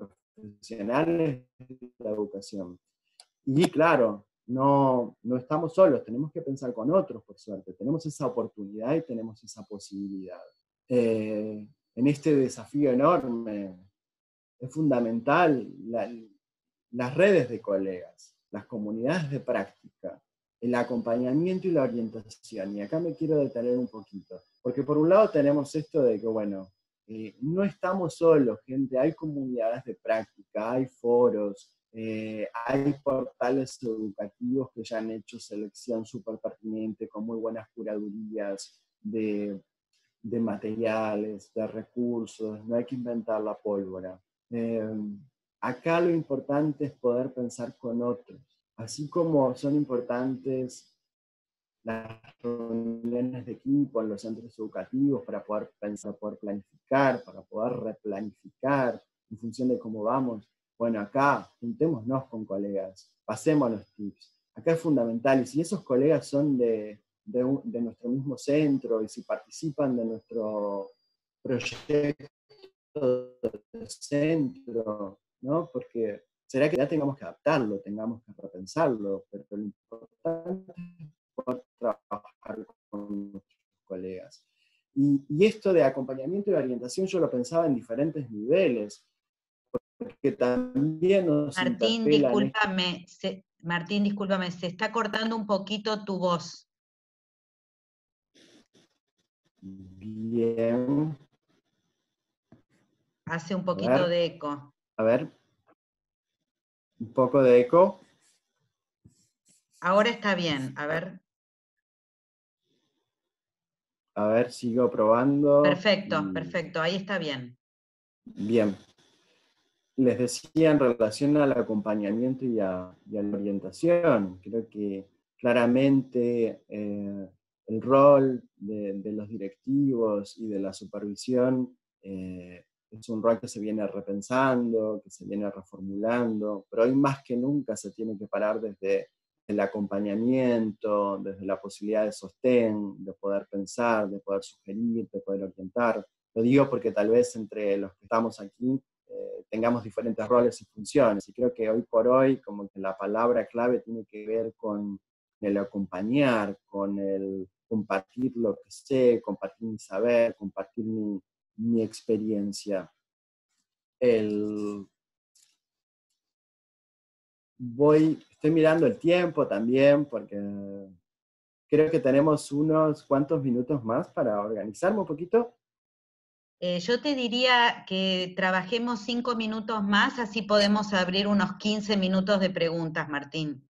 profesionales de la educación. Y claro, no, no estamos solos, tenemos que pensar con otros, por suerte. Tenemos esa oportunidad y tenemos esa posibilidad. Eh, en este desafío enorme es fundamental la, las redes de colegas, las comunidades de práctica, el acompañamiento y la orientación. Y acá me quiero detener un poquito, porque por un lado tenemos esto de que, bueno, eh, no estamos solos, gente, hay comunidades de práctica, hay foros, eh, hay portales educativos que ya han hecho selección súper pertinente, con muy buenas curadurías de, de materiales, de recursos, no hay que inventar la pólvora. Eh, acá lo importante es poder pensar con otros, así como son importantes las reuniones de equipo en los centros educativos para poder pensar, poder planificar, para poder replanificar en función de cómo vamos. Bueno, acá juntémonos con colegas, pasemos los tips. Acá es fundamental, y si esos colegas son de, de, un, de nuestro mismo centro, y si participan de nuestro proyecto de centro, ¿no? Porque será que ya tengamos que adaptarlo, tengamos que repensarlo, pero lo importante es poder trabajar con nuestros colegas. Y, y esto de acompañamiento y orientación yo lo pensaba en diferentes niveles, porque también nos Martín, interpelan. discúlpame, se, Martín, discúlpame, se está cortando un poquito tu voz. Bien. Hace un poquito de eco. A ver, un poco de eco. Ahora está bien, a ver. A ver, sigo probando. Perfecto, y... perfecto, ahí está bien. Bien. Les decía en relación al acompañamiento y a, y a la orientación, creo que claramente eh, el rol de, de los directivos y de la supervisión eh, es un rol que se viene repensando, que se viene reformulando, pero hoy más que nunca se tiene que parar desde el acompañamiento, desde la posibilidad de sostén, de poder pensar, de poder sugerir, de poder orientar. Lo digo porque tal vez entre los que estamos aquí eh, tengamos diferentes roles y funciones, y creo que hoy por hoy como que la palabra clave tiene que ver con el acompañar, con el compartir lo que sé, compartir mi saber, compartir mi, mi experiencia. El, voy, estoy mirando el tiempo también, porque creo que tenemos unos cuantos minutos más para organizarme un poquito. Eh, yo te diría que trabajemos cinco minutos más, así podemos abrir unos quince minutos de preguntas, Martín.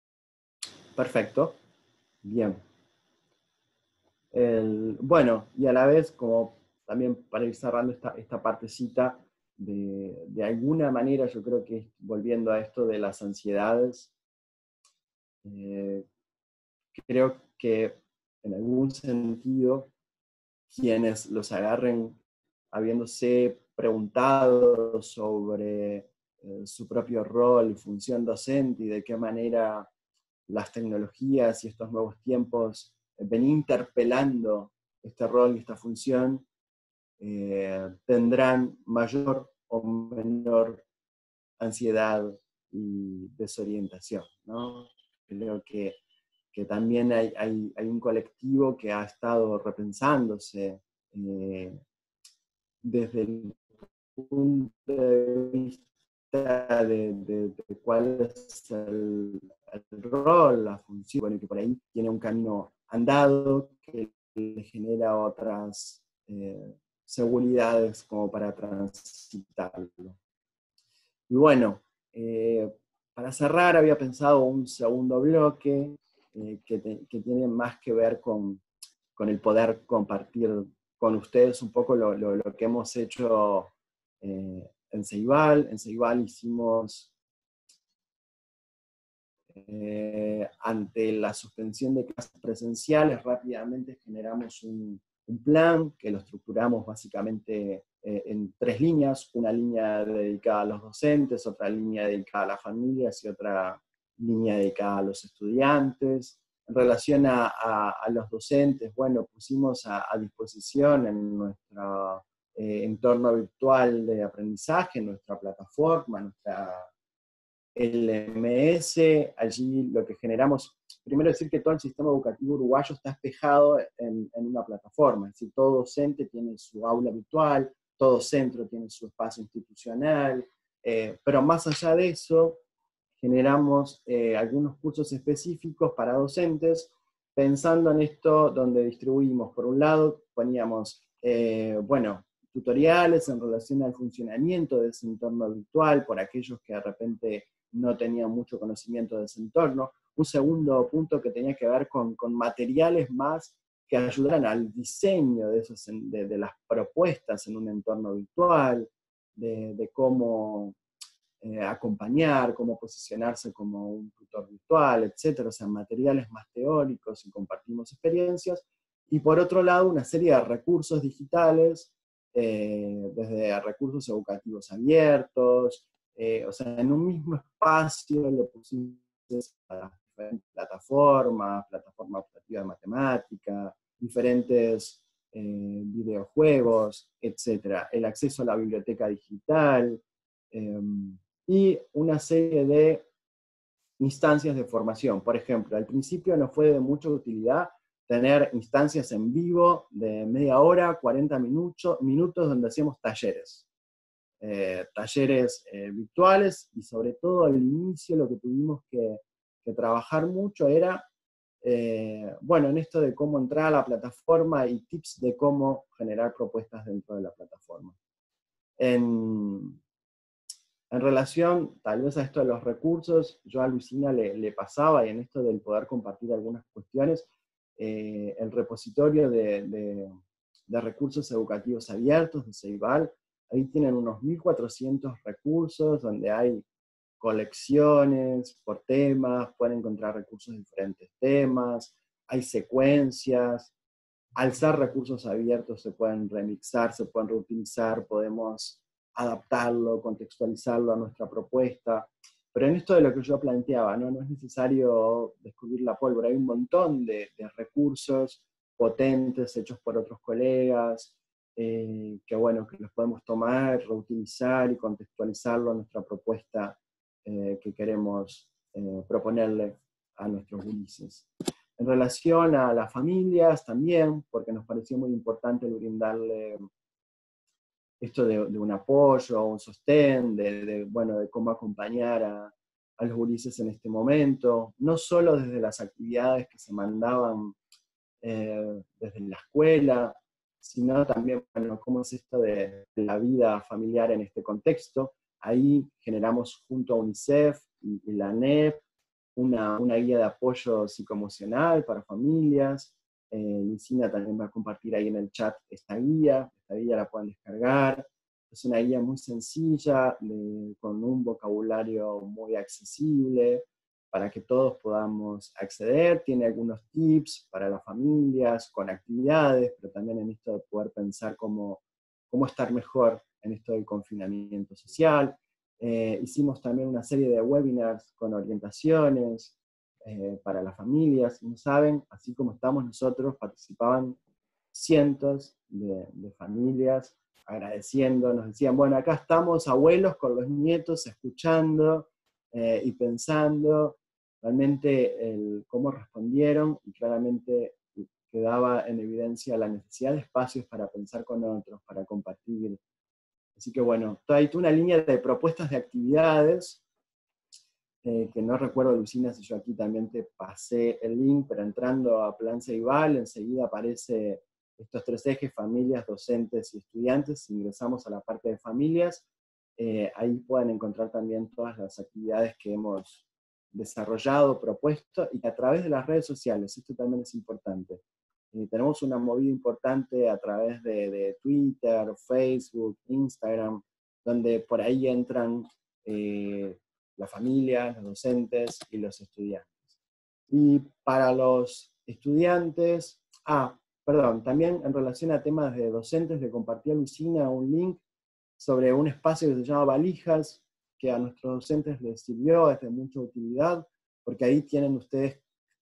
Perfecto. Bien. El, bueno, y a la vez, como también para ir cerrando esta, esta partecita, de, de alguna manera yo creo que volviendo a esto de las ansiedades, eh, creo que en algún sentido quienes los agarren habiéndose preguntado sobre eh, su propio rol y función docente y de qué manera las tecnologías y estos nuevos tiempos eh, ven interpelando este rol y esta función, eh, tendrán mayor o menor ansiedad y desorientación, ¿no? Creo que, que también hay, hay, hay, un colectivo que ha estado repensándose eh, desde el punto de vista de, de, de cuál es el, el rol, la función, bueno, que por ahí tiene un camino andado que le genera otras eh, seguridades como para transitarlo. Y bueno, eh, para cerrar había pensado un segundo bloque eh, que, te, que tiene más que ver con, con el poder compartir con ustedes un poco lo, lo, lo que hemos hecho eh, en Ceibal. En Ceibal hicimos, eh, ante la suspensión de clases presenciales, rápidamente generamos un, un plan que lo estructuramos básicamente eh, en tres líneas, una línea dedicada a los docentes, otra línea dedicada a las familias y otra línea dedicada a los estudiantes. En relación a, a, a los docentes, bueno, pusimos a, a disposición en nuestro eh, entorno virtual de aprendizaje, nuestra plataforma, nuestra el M S, allí lo que generamos, primero decir que todo el sistema educativo uruguayo está espejado en, en una plataforma, es decir, todo docente tiene su aula virtual, todo centro tiene su espacio institucional, eh, pero más allá de eso, generamos eh, algunos cursos específicos para docentes, pensando en esto donde distribuimos, por un lado, poníamos, eh, bueno, tutoriales en relación al funcionamiento de ese entorno virtual, por aquellos que de repente no tenían mucho conocimiento de ese entorno. Un segundo punto que tenía que ver con, con materiales más que ayudaran al diseño de, esos, de, de las propuestas en un entorno virtual, de, de cómo eh, acompañar, cómo posicionarse como un tutor virtual, etcétera, o sea, materiales más teóricos y compartimos experiencias. Y por otro lado, una serie de recursos digitales, eh, desde recursos educativos abiertos, Eh, o sea, en un mismo espacio le pusimos a las diferentes plataformas, plataforma optativa de matemática, diferentes eh, videojuegos, etcétera. El acceso a la biblioteca digital eh, y una serie de instancias de formación. Por ejemplo, al principio nos fue de mucha utilidad tener instancias en vivo de media hora, cuarenta minutos, minutos donde hacíamos talleres. Eh, talleres eh, virtuales, y sobre todo al inicio lo que tuvimos que, que trabajar mucho era, eh, bueno, en esto de cómo entrar a la plataforma y tips de cómo generar propuestas dentro de la plataforma. En, en relación, tal vez a esto de los recursos, yo a Luisina le, le pasaba, y en esto del poder compartir algunas cuestiones, eh, el repositorio de, de, de recursos educativos abiertos de Ceibal. Ahí tienen unos mil cuatrocientos recursos, donde hay colecciones por temas, pueden encontrar recursos de diferentes temas, hay secuencias. Al ser recursos abiertos se pueden remixar, se pueden reutilizar, podemos adaptarlo, contextualizarlo a nuestra propuesta. Pero en esto de lo que yo planteaba, no, no es necesario descubrir la pólvora, hay un montón de, de recursos potentes hechos por otros colegas, Eh, que bueno, que los podemos tomar, reutilizar y contextualizarlo a nuestra propuesta eh, que queremos eh, proponerle a nuestros gurises. En relación a las familias también, porque nos pareció muy importante brindarle esto de, de un apoyo, un sostén, de, de, bueno, de cómo acompañar a, a los gurises en este momento, no solo desde las actividades que se mandaban eh, desde la escuela, sino también, bueno, cómo es esto de, de la vida familiar en este contexto. Ahí generamos junto a UNICEF y, y la A N E P una, una guía de apoyo psicoemocional para familias, Eh, Lucina también va a compartir ahí en el chat esta guía, esta guía la pueden descargar. Es una guía muy sencilla, de, con un vocabulario muy accesible, para que todos podamos acceder. Tiene algunos tips para las familias, con actividades, pero también en esto de poder pensar cómo, cómo estar mejor en esto del confinamiento social. Eh, hicimos también una serie de webinars con orientaciones eh, para las familias, no saben, así como estamos nosotros, participaban cientos de, de familias agradeciendo, nos decían, bueno, acá estamos abuelos con los nietos escuchando eh, y pensando realmente el, cómo respondieron, y claramente quedaba en evidencia la necesidad de espacios para pensar con otros, para compartir. Así que bueno, hay una línea de propuestas de actividades, eh, que no recuerdo, Lucina, si yo aquí también te pasé el link, pero entrando a Plan Ceibal, enseguida aparece estos tres ejes: familias, docentes y estudiantes. Si ingresamos a la parte de familias, eh, ahí pueden encontrar también todas las actividades que hemos desarrollado, propuesto, y que a través de las redes sociales, esto también es importante. Eh, tenemos una movida importante a través de, de Twitter, Facebook, Instagram, donde por ahí entran eh, las familias, los docentes y los estudiantes. Y para los estudiantes, ah, perdón, también en relación a temas de docentes, le compartí a Lucina un link sobre un espacio que se llama Valijas, que a nuestros docentes les sirvió, es de mucha utilidad, porque ahí tienen ustedes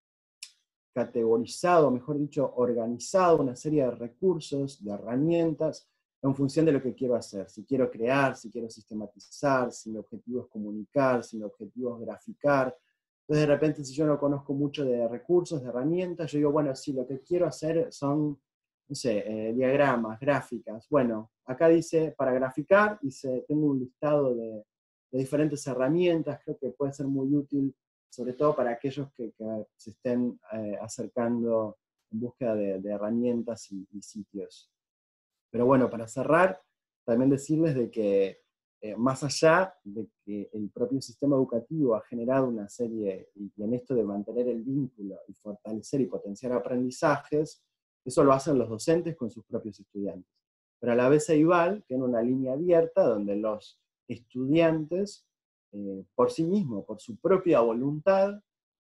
categorizado, mejor dicho, organizado una serie de recursos, de herramientas, en función de lo que quiero hacer. Si quiero crear, si quiero sistematizar, si mi objetivo es comunicar, si mi objetivo es graficar. Entonces, de repente, si yo no conozco mucho de recursos, de herramientas, yo digo, bueno, sí, lo que quiero hacer son, no sé, eh, diagramas, gráficas. Bueno, acá dice, para graficar, dice, tengo un listado de, de diferentes herramientas, creo que puede ser muy útil, sobre todo para aquellos que, que se estén eh, acercando en búsqueda de, de herramientas y, y sitios. Pero bueno, para cerrar, también decirles de que eh, más allá de que el propio sistema educativo ha generado una serie, y, y en esto de mantener el vínculo y fortalecer y potenciar aprendizajes, eso lo hacen los docentes con sus propios estudiantes. Pero a la vez Ceibal tiene una línea abierta donde los estudiantes, eh, por sí mismos, por su propia voluntad,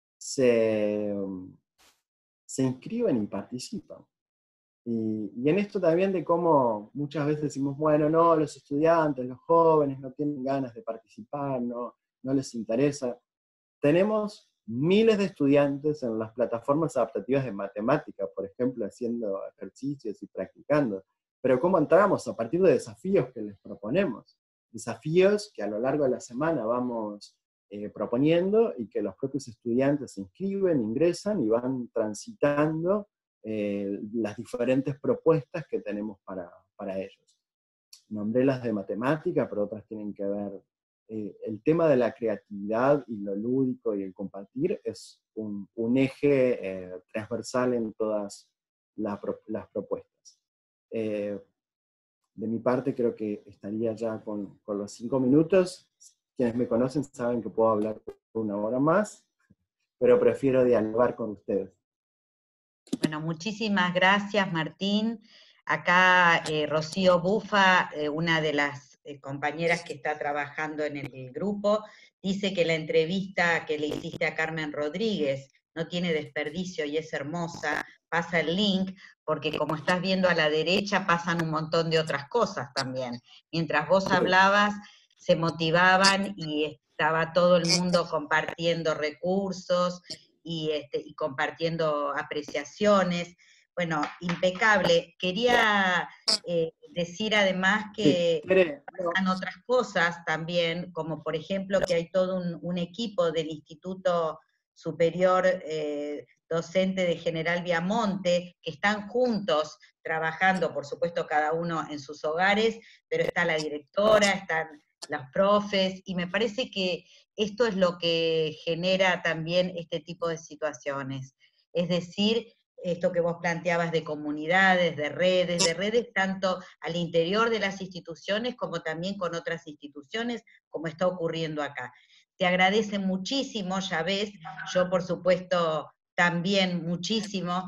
se, se inscriben y participan. Y, y en esto también de cómo muchas veces decimos, bueno, no, los estudiantes, los jóvenes no tienen ganas de participar, no, no les interesa. Tenemos miles de estudiantes en las plataformas adaptativas de matemática, por ejemplo, haciendo ejercicios y practicando. Pero ¿cómo entramos? A partir de desafíos que les proponemos. Desafíos que a lo largo de la semana vamos eh, proponiendo, y que los propios estudiantes se inscriben, ingresan y van transitando eh, las diferentes propuestas que tenemos para, para ellos. Nombré las de matemática, pero otras tienen que ver. Eh, el tema de la creatividad y lo lúdico y el compartir es un, un eje eh, transversal en todas la, las propuestas. Eh, de mi parte creo que estaría ya con, con los cinco minutos. Quienes me conocen saben que puedo hablar por una hora más, pero prefiero dialogar con ustedes. Bueno, muchísimas gracias, Martín. Acá eh, Rocío Bufa, eh, una de las eh, compañeras que está trabajando en el, el grupo, dice que la entrevista que le hiciste a Carmen Rodríguez no tiene desperdicio y es hermosa. Pasa el link, porque como estás viendo a la derecha, pasan un montón de otras cosas también. Mientras vos hablabas, se motivaban y estaba todo el mundo compartiendo recursos, Y, este, y compartiendo apreciaciones. Bueno, impecable. Quería eh, decir además que pasan otras cosas también, como por ejemplo que hay todo un, un equipo del Instituto Superior eh, Docente de General Viamonte, que están juntos trabajando, por supuesto cada uno en sus hogares, pero está la directora, están los profes, y me parece que esto es lo que genera también este tipo de situaciones. Es decir, esto que vos planteabas de comunidades, de redes, de redes tanto al interior de las instituciones como también con otras instituciones, como está ocurriendo acá. Te agradecen muchísimo, ya ves, yo por supuesto también muchísimo,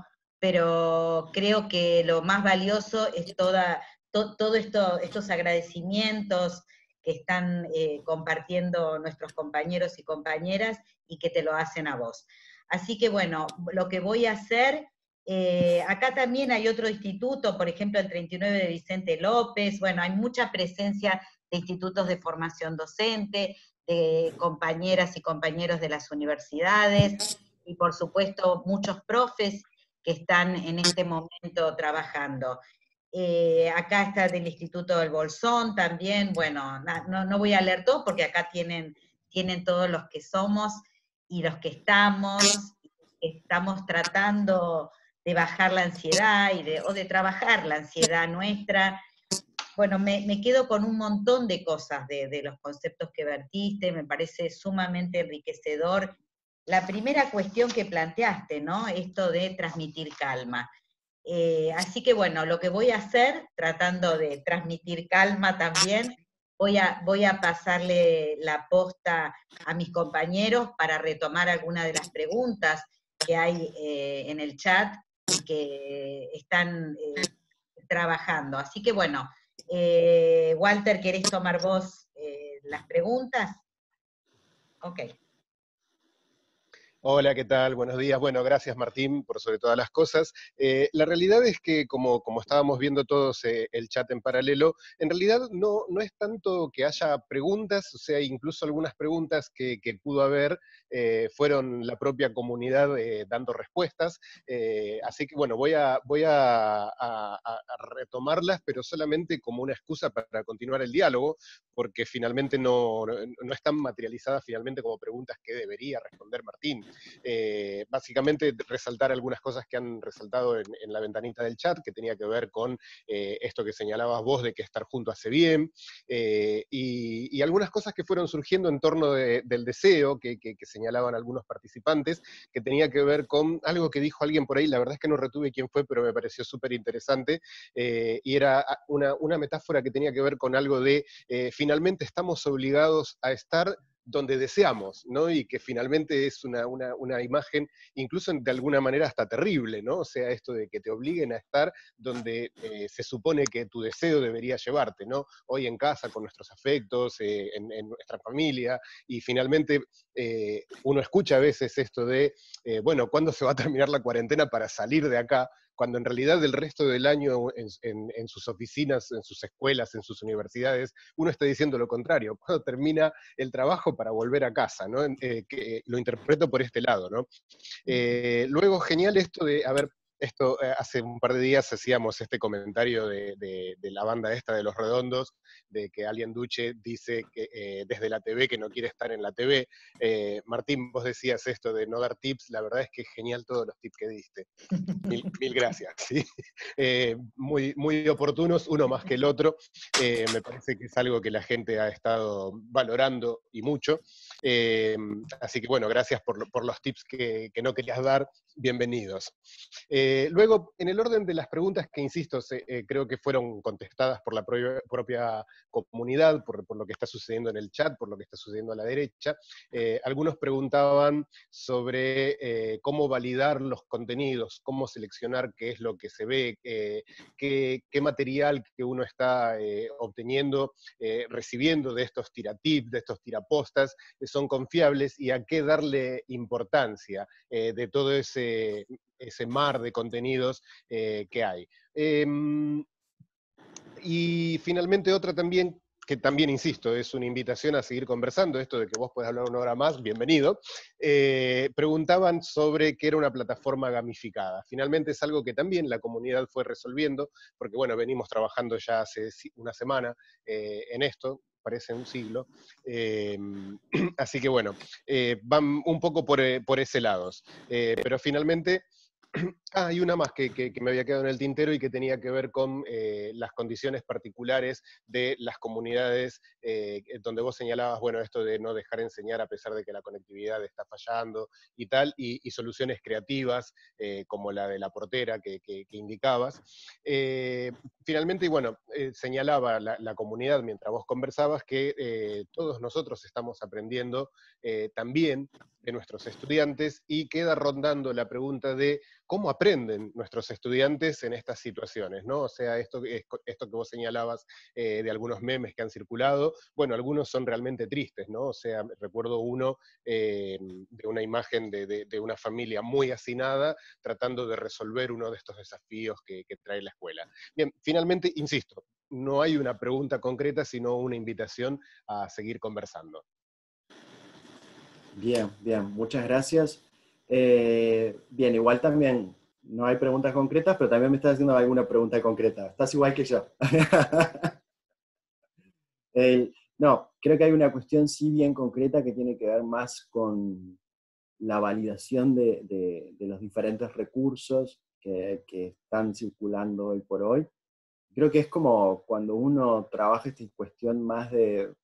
pero creo que lo más valioso es toda, to, todo esto, estos agradecimientos que están eh, compartiendo nuestros compañeros y compañeras y que te lo hacen a vos. Así que bueno, lo que voy a hacer, eh, acá también hay otro instituto, por ejemplo el treinta y nueve de Vicente López, bueno, hay mucha presencia de institutos de formación docente, de compañeras y compañeros de las universidades, y por supuesto muchos profes que están en este momento trabajando. Eh, acá está del Instituto del Bolsón también, bueno, no, no voy a leer todo porque acá tienen, tienen todos los que somos y los que estamos, estamos tratando de bajar la ansiedad y de, o de trabajar la ansiedad nuestra. Bueno, me, me quedo con un montón de cosas de, de los conceptos que vertiste, me parece sumamente enriquecedor. La primera cuestión que planteaste, ¿no? Esto de transmitir calma. Eh, así que bueno, lo que voy a hacer, tratando de transmitir calma también, voy a, voy a pasarle la posta a mis compañeros para retomar algunas de las preguntas que hay eh, en el chat y que están eh, trabajando. Así que bueno, eh, Walter, ¿querés tomar vos eh, las preguntas? Ok. Hola, ¿qué tal? Buenos días. Bueno, gracias Martín por sobre todas las cosas. Eh, la realidad es que como, como estábamos viendo todos eh, el chat en paralelo, en realidad no, no es tanto que haya preguntas, o sea, incluso algunas preguntas que, que pudo haber eh, fueron la propia comunidad eh, dando respuestas. Eh, así que bueno, voy, a, voy a, a, a retomarlas, pero solamente como una excusa para continuar el diálogo, porque finalmente no, no, no están materializadas finalmente como preguntas que debería responder Martín. Eh, básicamente resaltar algunas cosas que han resaltado en, en la ventanita del chat, que tenía que ver con eh, esto que señalabas vos de que estar junto hace bien, eh, y, y algunas cosas que fueron surgiendo en torno de, del deseo, que, que, que señalaban algunos participantes, que tenía que ver con algo que dijo alguien por ahí, la verdad es que no retuve quién fue, pero me pareció súper interesante, eh, y era una, una metáfora que tenía que ver con algo de, eh, finalmente estamos obligados a estar donde deseamos, ¿no? Y que finalmente es una, una, una imagen, incluso de alguna manera hasta terrible, ¿no? O sea, esto de que te obliguen a estar donde eh, se supone que tu deseo debería llevarte, ¿no? Hoy en casa, con nuestros afectos, eh, en, en nuestra familia, y finalmente eh, uno escucha a veces esto de, eh, bueno, ¿cuándo se va a terminar la cuarentena para salir de acá? Cuando en realidad el resto del año en, en, en sus oficinas, en sus escuelas, en sus universidades, uno está diciendo lo contrario, cuando termina el trabajo para volver a casa, ¿no? Eh, que lo interpreto por este lado, ¿no? Eh, luego, genial esto de, a ver, esto eh, hace un par de días hacíamos este comentario de, de, de la banda esta de Los Redondos, de que Alien Duche dice que eh, desde la T V que no quiere estar en la T V. Eh, Martín, vos decías esto de no dar tips, la verdad es que es genial todos los tips que diste. Mil, mil gracias, ¿sí? Eh, muy, muy oportunos, uno más que el otro. Eh, me parece que es algo que la gente ha estado valorando y mucho. Eh, así que bueno, gracias por, por los tips que, que no querías dar, bienvenidos. Eh, luego, en el orden de las preguntas que, insisto, se, eh, creo que fueron contestadas por la propia, propia comunidad, por, por lo que está sucediendo en el chat, por lo que está sucediendo a la derecha, eh, algunos preguntaban sobre eh, cómo validar los contenidos, cómo seleccionar qué es lo que se ve, eh, qué, qué material que uno está eh, obteniendo, eh, recibiendo de estos tiratips, de estos tirapostas, eh, son confiables y a qué darle importancia eh, de todo ese, ese mar de contenidos eh, que hay. Eh, y finalmente otra también, que también, insisto, es una invitación a seguir conversando, esto de que vos podés hablar una hora más, bienvenido, eh, preguntaban sobre qué era una plataforma gamificada. Finalmente es algo que también la comunidad fue resolviendo, porque bueno, venimos trabajando ya hace una semana eh, en esto, parece un siglo, eh, así que bueno, eh, van un poco por, por ese lado, eh, pero finalmente... Ah, y una más que, que, que me había quedado en el tintero y que tenía que ver con eh, las condiciones particulares de las comunidades, eh, donde vos señalabas, bueno, esto de no dejar enseñar a pesar de que la conectividad está fallando y tal, y, y soluciones creativas, eh, como la de la portera que, que, que indicabas. Eh, finalmente, y bueno, eh, señalaba la, la comunidad mientras vos conversabas que eh, todos nosotros estamos aprendiendo eh, también de nuestros estudiantes, y queda rondando la pregunta de cómo aprenden aprenden nuestros estudiantes en estas situaciones, ¿no? O sea, esto, esto que vos señalabas eh, de algunos memes que han circulado, bueno, algunos son realmente tristes, ¿no? O sea, recuerdo uno eh, de una imagen de, de, de una familia muy hacinada tratando de resolver uno de estos desafíos que, que trae la escuela. Bien, finalmente, insisto, no hay una pregunta concreta, sino una invitación a seguir conversando. Bien, bien, muchas gracias. Eh, bien, igual también no hay preguntas concretas, pero también me estás haciendo alguna pregunta concreta. Estás igual que yo. El, no, creo que hay una cuestión sí bien concreta que tiene que ver más con la validación de, de, de los diferentes recursos que, que están circulando hoy por hoy. Creo que es como cuando uno trabaja esta cuestión más de,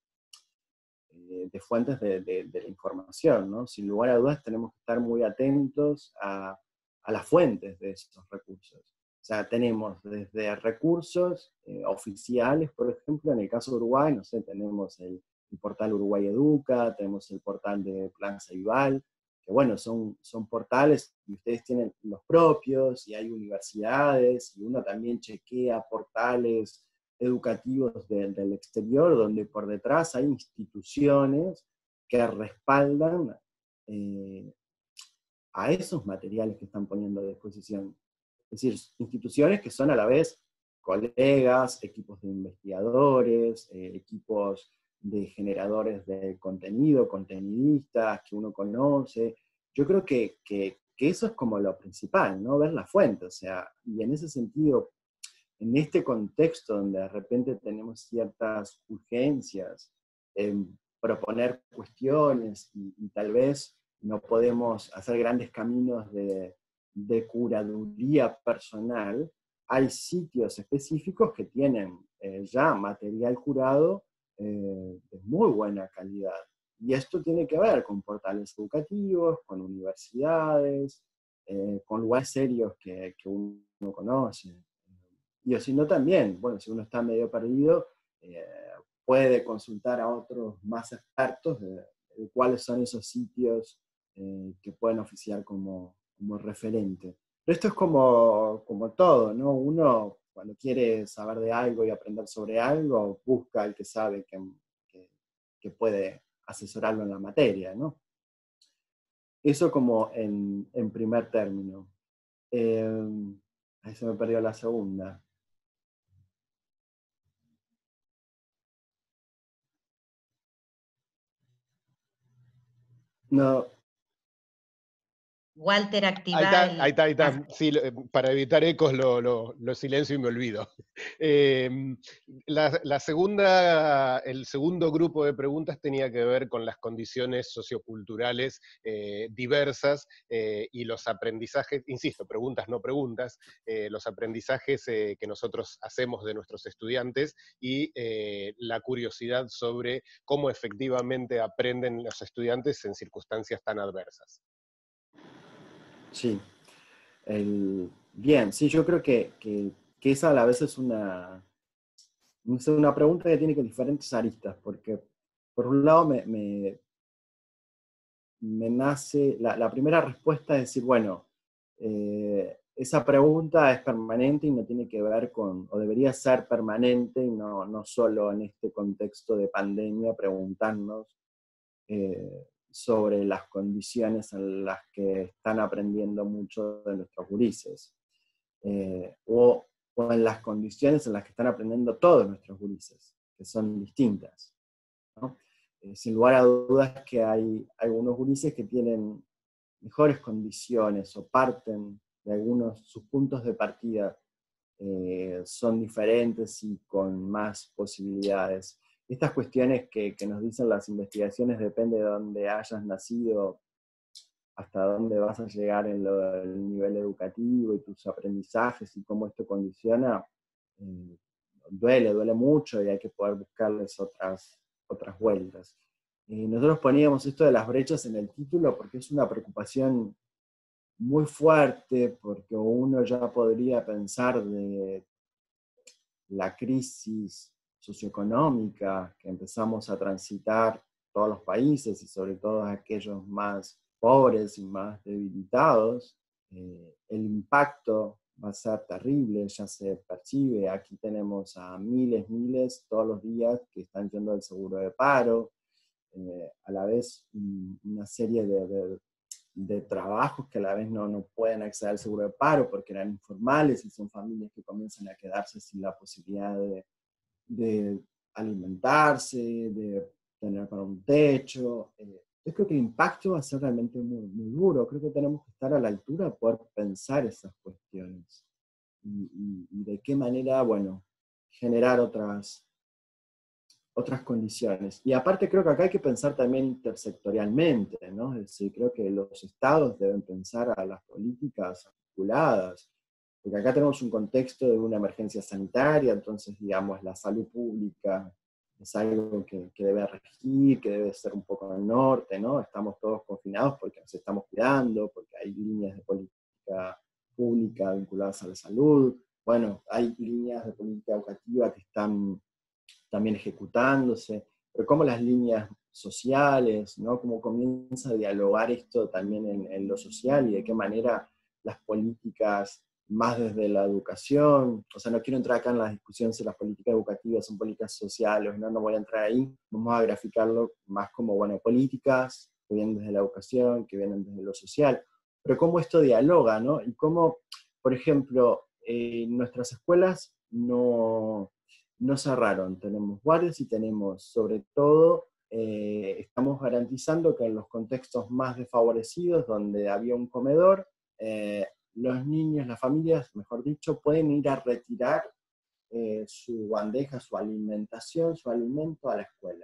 de fuentes de, de, de la información, ¿no? Sin lugar a dudas tenemos que estar muy atentos a, a las fuentes de esos recursos. O sea, tenemos desde recursos eh, oficiales, por ejemplo, en el caso de Uruguay, no sé, tenemos el, el portal Uruguay Educa, tenemos el portal de Plan Ceibal, que bueno, son, son portales y ustedes tienen los propios, y hay universidades, y uno también chequea portales educativos de, del exterior, donde por detrás hay instituciones que respaldan eh, a esos materiales que están poniendo a disposición. Es decir, instituciones que son a la vez colegas, equipos de investigadores, eh, equipos de generadores de contenido, contenidistas que uno conoce. Yo creo que, que, que eso es como lo principal, ¿no? Ver la fuente, o sea, y en ese sentido, en este contexto donde de repente tenemos ciertas urgencias en proponer cuestiones y, y tal vez no podemos hacer grandes caminos de, de curaduría personal, hay sitios específicos que tienen eh, ya material curado eh, de muy buena calidad. Y esto tiene que ver con portales educativos, con universidades, eh, con lugares serios que, que uno conoce. Y o si no también, bueno, si uno está medio perdido, eh, puede consultar a otros más expertos de, de cuáles son esos sitios eh, que pueden oficiar como, como referente. Pero esto es como, como todo, ¿no? Uno cuando quiere saber de algo y aprender sobre algo, busca al que sabe que, que, que puede asesorarlo en la materia, ¿no? Eso como en, en primer término. Eh, ahí se me perdió la segunda. No. Walter, Ahí activa está, ahí el... está, ahí está. Sí, lo, para evitar ecos lo, lo, lo silencio y me olvido. Eh, la, la segunda, el segundo grupo de preguntas tenía que ver con las condiciones socioculturales eh, diversas eh, y los aprendizajes, insisto, preguntas no preguntas, eh, los aprendizajes eh, que nosotros hacemos de nuestros estudiantes y eh, la curiosidad sobre cómo efectivamente aprenden los estudiantes en circunstancias tan adversas. Sí. El, bien, sí, yo creo que, que, que esa a la vez es una, es una pregunta que tiene que diferentes aristas, porque por un lado me, me, me nace, la, la, primera respuesta es decir, bueno, eh, esa pregunta es permanente y no tiene que ver con, o debería ser permanente y no, no solo en este contexto de pandemia preguntarnos eh, sobre las condiciones en las que están aprendiendo mucho de nuestros gurises. Eh, o, o en las condiciones en las que están aprendiendo todos nuestros gurises, que son distintas, ¿no? Eh, sin lugar a dudas que hay algunos gurises que tienen mejores condiciones o parten de algunos, sus puntos de partida eh, son diferentes y con más posibilidades. Estas cuestiones que, que nos dicen las investigaciones depende de dónde hayas nacido, hasta dónde vas a llegar en lo, el nivel educativo y tus aprendizajes y cómo esto condiciona, eh, duele, duele mucho y hay que poder buscarles otras, otras vueltas. Eh, nosotros poníamos esto de las brechas en el título porque es una preocupación muy fuerte, porque uno ya podría pensar de la crisis socioeconómica que empezamos a transitar todos los países y sobre todo aquellos más pobres y más debilitados, eh, el impacto va a ser terrible, ya se percibe. Aquí tenemos a miles, miles todos los días que están yendo al seguro de paro, eh, a la vez una serie de, de, de trabajos que a la vez no, no pueden acceder al seguro de paro porque eran informales y son familias que comienzan a quedarse sin la posibilidad de, de alimentarse, de tener para un techo. Eh, yo creo que el impacto va a ser realmente muy, muy duro. Creo que tenemos que estar a la altura de poder pensar esas cuestiones. Y, y, y de qué manera, bueno, generar otras, otras condiciones. Y aparte creo que acá hay que pensar también intersectorialmente, ¿no? Es decir, creo que los estados deben pensar a las políticas articuladas, porque acá tenemos un contexto de una emergencia sanitaria, entonces, digamos, la salud pública es algo que, que debe regir, que debe ser un poco al norte, ¿no? Estamos todos confinados porque nos estamos cuidando, porque hay líneas de política pública vinculadas a la salud, bueno, hay líneas de política educativa que están también ejecutándose, pero cómo las líneas sociales, ¿no? Cómo comienza a dialogar esto también en, en lo social y de qué manera las políticas más desde la educación, o sea, no quiero entrar acá en la discusión si las políticas educativas son políticas sociales, no, no voy a entrar ahí, vamos a graficarlo más como, bueno, políticas que vienen desde la educación, que vienen desde lo social, pero cómo esto dialoga, ¿no? Y cómo, por ejemplo, eh, nuestras escuelas no, no cerraron, tenemos guardias y tenemos, sobre todo, eh, estamos garantizando que en los contextos más desfavorecidos, donde había un comedor, eh, los niños, las familias, mejor dicho, pueden ir a retirar eh, su bandeja, su alimentación, su alimento a la escuela.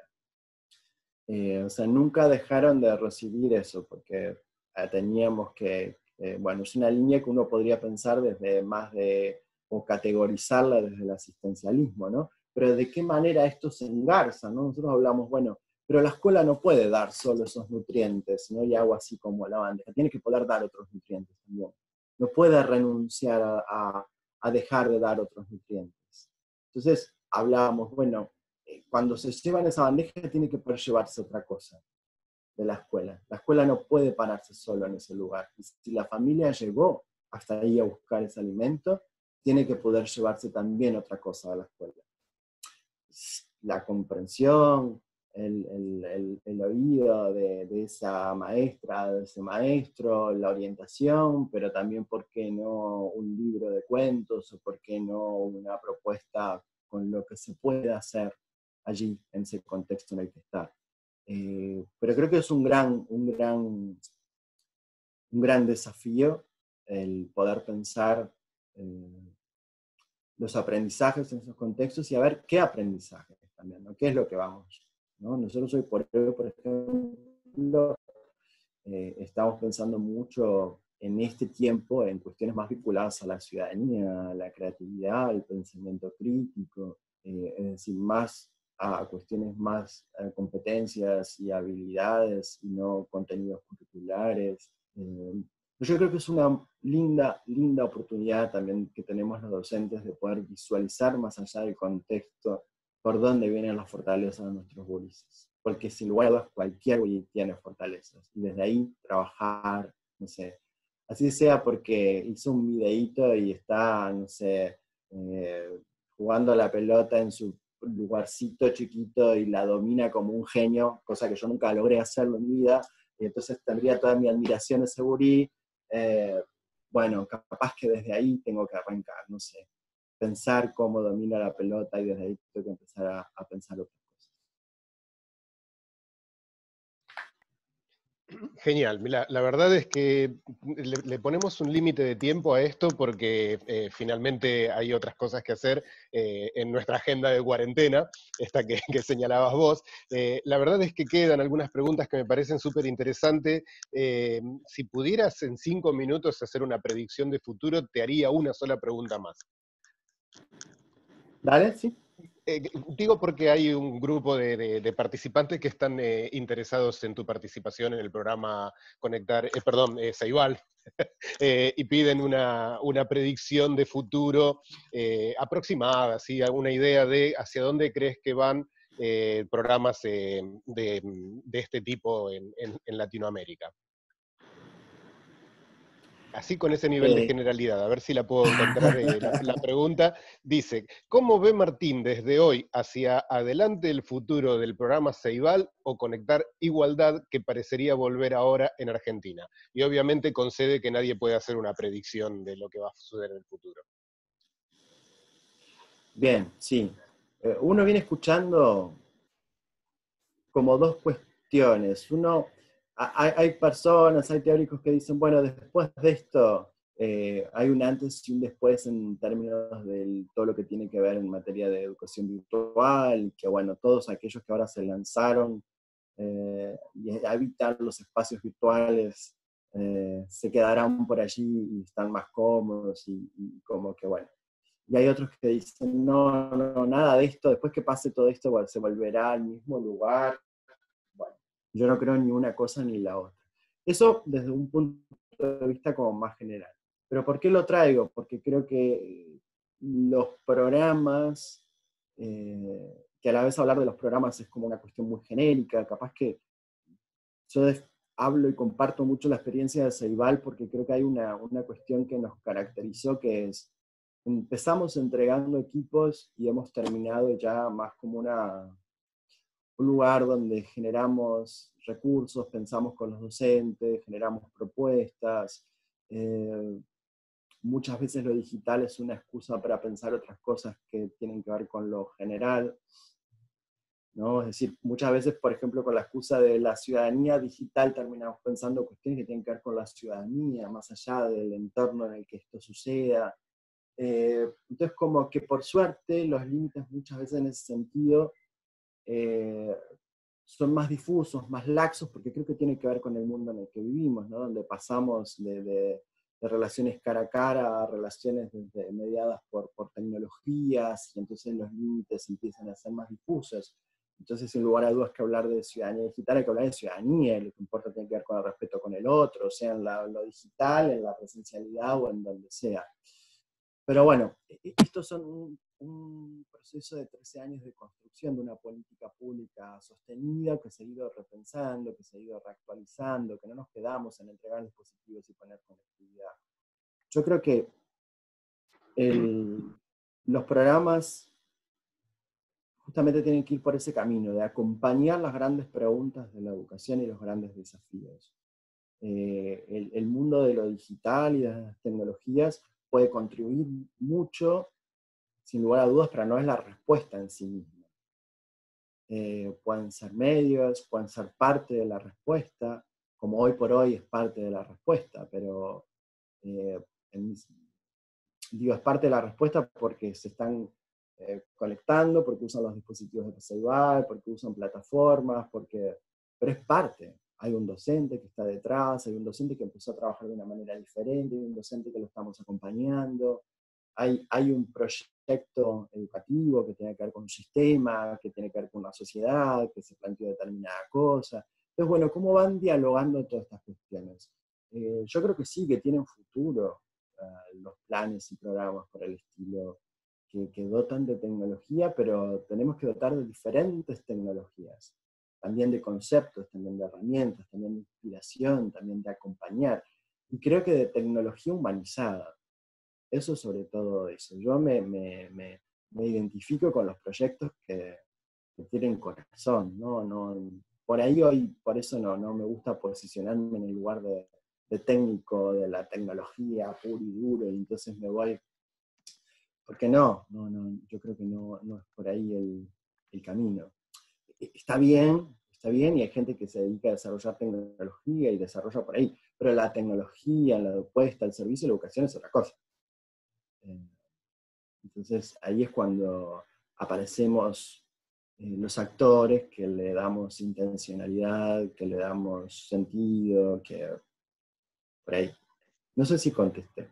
Eh, o sea, nunca dejaron de recibir eso, porque eh, teníamos que, eh, bueno, es una línea que uno podría pensar desde más de, o categorizarla desde el asistencialismo, ¿no? Pero de qué manera esto se engarza, ¿no? Nosotros hablamos, bueno, pero la escuela no puede dar solo esos nutrientes, ¿no? Y algo así como la bandeja, tiene que poder dar otros nutrientes también. No puede renunciar a, a, a dejar de dar otros nutrientes. Entonces, hablábamos, bueno, cuando se llevan esa bandeja tiene que poder llevarse otra cosa de la escuela. La escuela no puede pararse solo en ese lugar. Y si la familia llegó hasta ahí a buscar ese alimento, tiene que poder llevarse también otra cosa de la escuela. La comprensión, el, el, el, el oído de, de esa maestra, de ese maestro, la orientación, pero también, ¿por qué no un libro de cuentos? O ¿por qué no una propuesta con lo que se puede hacer allí, en ese contexto en el que está? Eh, pero creo que es un gran, un, gran, un gran desafío el poder pensar eh, los aprendizajes en esos contextos y a ver qué aprendizajes también, ¿no? ¿Qué es lo que vamos? ¿No? Nosotros hoy por hoy, por ejemplo, eh, estamos pensando mucho en este tiempo en cuestiones más vinculadas a la ciudadanía, a la creatividad, al pensamiento crítico, eh, es decir, más a cuestiones más a competencias y habilidades y no contenidos curriculares. Eh, yo creo que es una linda, linda oportunidad también que tenemos los docentes de poder visualizar más allá del contexto por dónde vienen las fortalezas de nuestros gurises. Porque sin lugar a dudas cualquier guri tiene fortalezas. Y desde ahí trabajar, no sé, así sea porque hizo un videíto y está, no sé, eh, jugando a la pelota en su lugarcito chiquito y la domina como un genio, cosa que yo nunca logré hacerlo en mi vida, y entonces tendría toda mi admiración a ese gurí. Eh, bueno, capaz que desde ahí tengo que arrancar, no sé, pensar cómo domina la pelota y desde ahí tengo que empezar a, a pensar otras cosas. Genial, la, la verdad es que le, le ponemos un límite de tiempo a esto porque eh, finalmente hay otras cosas que hacer eh, en nuestra agenda de cuarentena, esta que, que señalabas vos. Eh, la verdad es que quedan algunas preguntas que me parecen súper interesantes. Eh, si pudieras en cinco minutos hacer una predicción de futuro, te haría una sola pregunta más. Dale, sí. Eh, digo porque hay un grupo de, de, de participantes que están eh, interesados en tu participación en el programa Conectar, eh, perdón, eh, Ceibal, eh, y piden una, una predicción de futuro eh, aproximada, ¿sí? Alguna idea de hacia dónde crees que van eh, programas eh, de, de este tipo en, en, en Latinoamérica. así con ese nivel de Eh. generalidad, a ver si la puedo encontrar, eh, la, la pregunta, dice, ¿cómo ve Martín desde hoy hacia adelante el futuro del programa Ceibal o Conectar Igualdad, que parecería volver ahora en Argentina? Y obviamente concede que nadie puede hacer una predicción de lo que va a suceder en el futuro. Bien, sí. Eh, uno viene escuchando como dos cuestiones. Uno, hay, hay personas, hay teóricos que dicen, bueno, después de esto eh, hay un antes y un después en términos de todo lo que tiene que ver en materia de educación virtual, que bueno, todos aquellos que ahora se lanzaron eh, y habitan los espacios virtuales eh, se quedarán por allí y están más cómodos y, y como que bueno. Y hay otros que dicen, no, no, nada de esto, después que pase todo esto, bueno, se volverá al mismo lugar. Bueno, yo no creo ni una cosa ni la otra. Eso desde un punto de vista como más general. Pero ¿por qué lo traigo? Porque creo que los programas, eh, que a la vez hablar de los programas es como una cuestión muy genérica, capaz que yo hablo y comparto mucho la experiencia de Ceibal porque creo que hay una, una cuestión que nos caracterizó, que es empezamos entregando equipos y hemos terminado ya más como una, un lugar donde generamos recursos, pensamos con los docentes, generamos propuestas. Eh, muchas veces lo digital es una excusa para pensar otras cosas que tienen que ver con lo general, ¿no? Es decir, muchas veces, por ejemplo, con la excusa de la ciudadanía digital terminamos pensando cuestiones que tienen que ver con la ciudadanía, más allá del entorno en el que esto suceda. Eh, entonces, como que por suerte los límites muchas veces en ese sentido eh, son más difusos, más laxos, porque creo que tiene que ver con el mundo en el que vivimos, ¿no? Donde pasamos de, de, de relaciones cara a cara a relaciones de, de, mediadas por, por tecnologías, y entonces los límites empiezan a ser más difusos. Entonces, sin lugar a dudas que hablar de ciudadanía digital, hay que hablar de ciudadanía, y lo que importa tiene que ver con el respeto con el otro, sea en la, lo digital, en la presencialidad o en donde sea. Pero bueno, estos son un, un proceso de trece años de construcción de una política pública sostenida, que se ha ido repensando, que se ha ido reactualizando, que no nos quedamos en entregar dispositivos y poner conectividad. Yo creo que el, los programas justamente tienen que ir por ese camino, de acompañar las grandes preguntas de la educación y los grandes desafíos. Eh, el, el mundo de lo digital y de las tecnologías puede contribuir mucho, sin lugar a dudas, pero no es la respuesta en sí misma. Eh, pueden ser medios, pueden ser parte de la respuesta, como hoy por hoy es parte de la respuesta, pero eh, en, digo, es parte de la respuesta porque se están eh, conectando, porque usan los dispositivos de Ceibal, porque usan plataformas, porque, pero es parte. Hay un docente que está detrás, hay un docente que empezó a trabajar de una manera diferente, hay un docente que lo estamos acompañando, hay, hay un proyecto educativo que tiene que ver con un sistema, que tiene que ver con una sociedad, que se planteó determinada cosa. Entonces, bueno, ¿cómo van dialogando todas estas cuestiones? Eh, yo creo que sí, que tienen futuro uh, los planes y programas por el estilo, que, que dotan de tecnología, pero tenemos que dotar de diferentes tecnologías. También de conceptos, también de herramientas, también de inspiración, también de acompañar. Y creo que de tecnología humanizada. Eso sobre todo eso. Yo me, me, me, me identifico con los proyectos que, que tienen corazón, ¿no? No, por ahí hoy, por eso no, no me gusta posicionarme en el lugar de, de técnico, de la tecnología puro y duro, y entonces me voy, porque no, no, no yo creo que no, no es por ahí el, el camino. Está bien, está bien, y hay gente que se dedica a desarrollar tecnología y desarrolla por ahí, pero la tecnología, la puesta, el servicio, la educación es otra cosa. Entonces ahí es cuando aparecemos eh, los actores que le damos intencionalidad, que le damos sentido, que por ahí. No sé si contesté.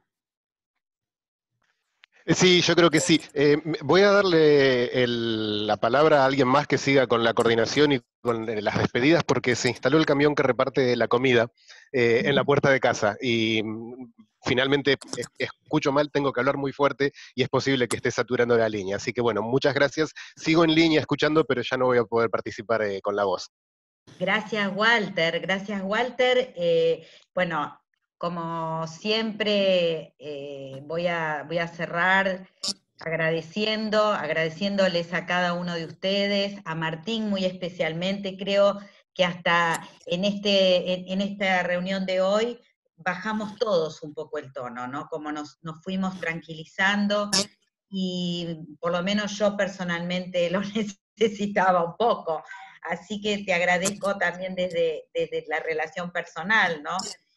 Sí, yo creo que sí. Eh, voy a darle el, la palabra a alguien más que siga con la coordinación y con las despedidas, porque se instaló el camión que reparte la comida eh, en la puerta de casa. Y mm, finalmente es, escucho mal, tengo que hablar muy fuerte y es posible que esté saturando la línea. Así que bueno, muchas gracias. Sigo en línea escuchando, pero ya no voy a poder participar eh, con la voz. Gracias, Walter. Gracias, Walter. Eh, bueno, como siempre, eh, voy, a, voy a cerrar agradeciendo, agradeciéndoles a cada uno de ustedes, a Martín muy especialmente. Creo que hasta en, este, en, en esta reunión de hoy bajamos todos un poco el tono, ¿no? Como nos, nos fuimos tranquilizando, y por lo menos yo personalmente lo necesitaba un poco. Así que te agradezco también desde, desde la relación personal, ¿no?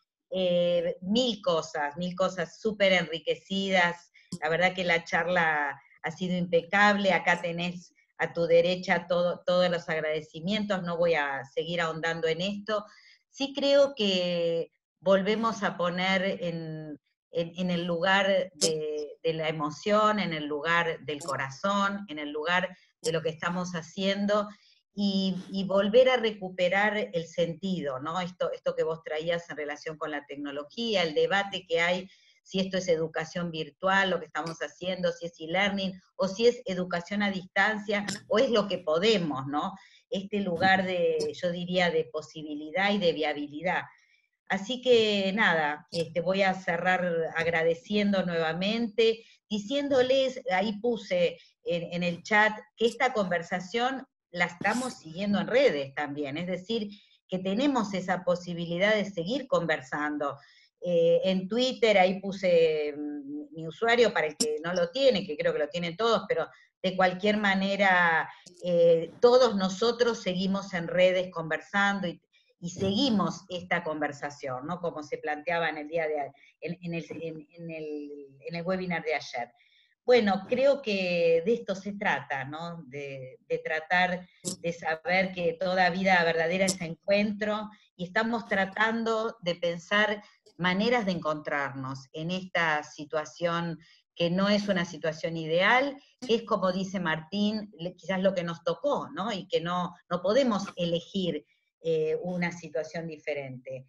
Eh, mil cosas, mil cosas súper enriquecidas. La verdad que la charla ha sido impecable. Acá tenés a tu derecha todo, todos los agradecimientos, no voy a seguir ahondando en esto. Sí creo que volvemos a poner en, en, en el lugar de, de la emoción, en el lugar del corazón, en el lugar de lo que estamos haciendo, Y, y volver a recuperar el sentido, ¿no? Esto, esto que vos traías en relación con la tecnología, el debate que hay, si esto es educación virtual, lo que estamos haciendo, si es e-learning, o si es educación a distancia, o es lo que podemos, ¿no? Este lugar de, yo diría, de posibilidad y de viabilidad. Así que nada, este, voy a cerrar agradeciendo nuevamente, diciéndoles, ahí puse en, en el chat, que esta conversación la estamos siguiendo en redes también, es decir, que tenemos esa posibilidad de seguir conversando. Eh, en Twitter, ahí puse mm, mi usuario para el que no lo tiene, que creo que lo tienen todos, pero de cualquier manera, eh, todos nosotros seguimos en redes conversando y, y seguimos esta conversación, ¿no? Como se planteaba en el día de en, en, el, en, en, el, en el webinar de ayer. Bueno, creo que de esto se trata, ¿no? De, de tratar de saber que toda vida verdadera es encuentro, y estamos tratando de pensar maneras de encontrarnos en esta situación que no es una situación ideal, que es, como dice Martín, quizás lo que nos tocó, ¿no? Y que no, no podemos elegir eh, una situación diferente.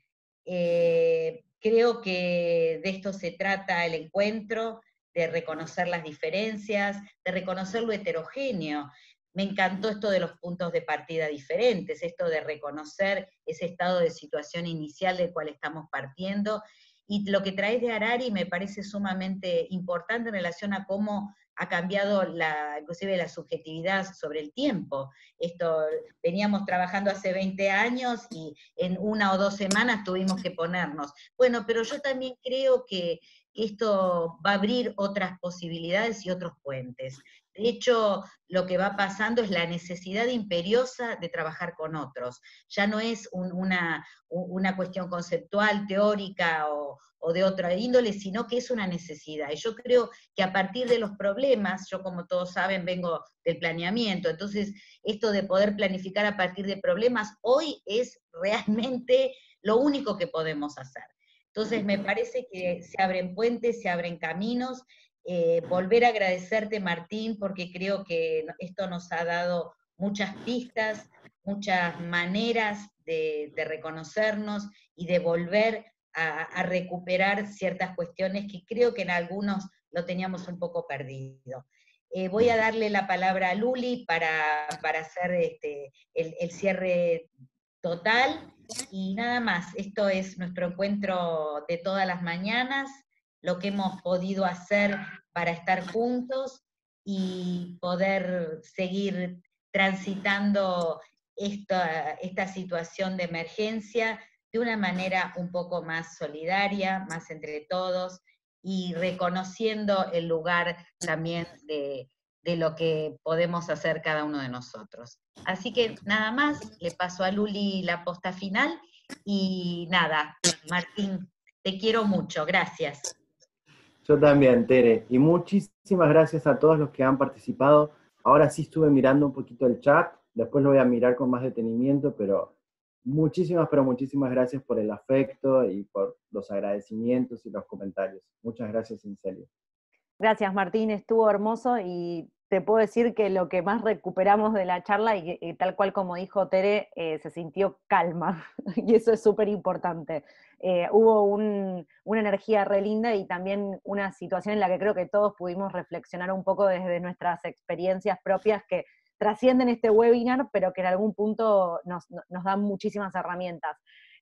Eh, creo que de esto se trata el encuentro, de reconocer las diferencias, de reconocer lo heterogéneo. Me encantó esto de los puntos de partida diferentes, esto de reconocer ese estado de situación inicial del cual estamos partiendo, y lo que traes de Harari me parece sumamente importante en relación a cómo ha cambiado la, inclusive la subjetividad sobre el tiempo. Esto, veníamos trabajando hace veinte años y en una o dos semanas tuvimos que ponernos. Bueno, pero yo también creo que esto va a abrir otras posibilidades y otros puentes. De hecho, lo que va pasando es la necesidad imperiosa de trabajar con otros. Ya no es un, una, una cuestión conceptual, teórica o, o de otra índole, sino que es una necesidad. Y yo creo que a partir de los problemas, yo como todos saben vengo del planeamiento, entonces esto de poder planificar a partir de problemas hoy es realmente lo único que podemos hacer. Entonces me parece que se abren puentes, se abren caminos. Eh, volver a agradecerte, Martín, porque creo que esto nos ha dado muchas pistas, muchas maneras de, de reconocernos y de volver a, a recuperar ciertas cuestiones que creo que en algunos lo teníamos un poco perdido. Eh, voy a darle la palabra a Luli para, para hacer este, el, el cierre total, y nada más. Esto es nuestro encuentro de todas las mañanas, lo que hemos podido hacer para estar juntos y poder seguir transitando esta, esta situación de emergencia de una manera un poco más solidaria, más entre todos, y reconociendo el lugar también de, de lo que podemos hacer cada uno de nosotros. Así que nada más, le paso a Luli la posta final, y nada, Martín, te quiero mucho, gracias. Yo también, Tere, y muchísimas gracias a todos los que han participado. Ahora sí estuve mirando un poquito el chat, después lo voy a mirar con más detenimiento, pero muchísimas, pero muchísimas gracias por el afecto y por los agradecimientos y los comentarios. Muchas gracias, en serio. Gracias, Martín, estuvo hermoso, y te puedo decir que lo que más recuperamos de la charla, y, y tal cual como dijo Tere, eh, se sintió calma, y eso es súper importante. Eh, hubo un, una energía re linda, y también una situación en la que creo que todos pudimos reflexionar un poco desde nuestras experiencias propias, que trascienden este webinar, pero que en algún punto nos, nos dan muchísimas herramientas.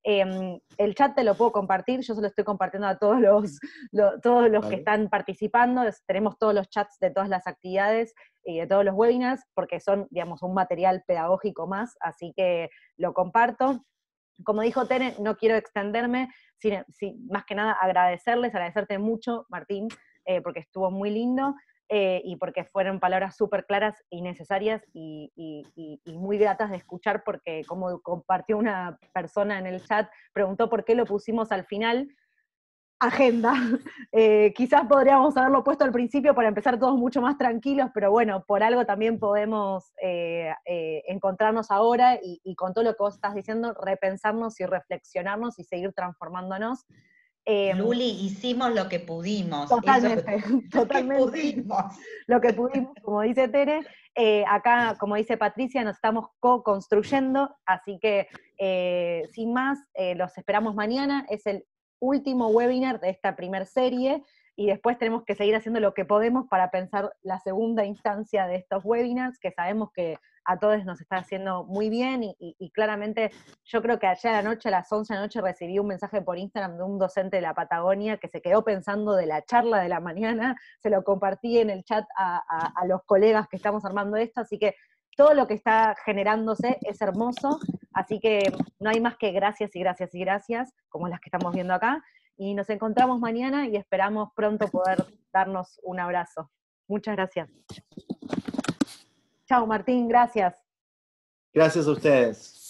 Eh, el chat te lo puedo compartir, yo se lo estoy compartiendo a todos los, lo, todos los Vale. que están participando, es, tenemos todos los chats de todas las actividades y de todos los webinars, porque son, digamos, un material pedagógico más, así que lo comparto. Como dijo Tere, no quiero extenderme, sin, sin, más que nada agradecerles, agradecerte mucho, Martín, eh, porque estuvo muy lindo, eh, y porque fueron palabras súper claras y necesarias y, y, y, y muy gratas de escuchar, porque como compartió una persona en el chat, preguntó por qué lo pusimos al final. Agenda. Eh, quizás podríamos haberlo puesto al principio para empezar todos mucho más tranquilos, pero bueno, por algo también podemos eh, eh, encontrarnos ahora y, y con todo lo que vos estás diciendo, repensarnos y reflexionarnos y seguir transformándonos. Eh, Luli, hicimos lo que pudimos. Totalmente, Eso, totalmente. Lo que pudimos. Lo que pudimos, como dice Tere. Eh, acá, como dice Patricia, nos estamos co-construyendo, así que eh, sin más, eh, los esperamos mañana. Es el último webinar de esta primer serie, y después tenemos que seguir haciendo lo que podemos para pensar la segunda instancia de estos webinars, que sabemos que a todos nos está haciendo muy bien, y, y, y claramente yo creo que ayer a la noche, a las once de la noche, recibí un mensaje por Instagram de un docente de la Patagonia que se quedó pensando de la charla de la mañana, se lo compartí en el chat a, a, a los colegas que estamos armando esto, así que todo lo que está generándose es hermoso, así que no hay más que gracias y gracias y gracias, como las que estamos viendo acá, y nos encontramos mañana y esperamos pronto poder darnos un abrazo. Muchas gracias. Chao, Martín, gracias. Gracias a ustedes.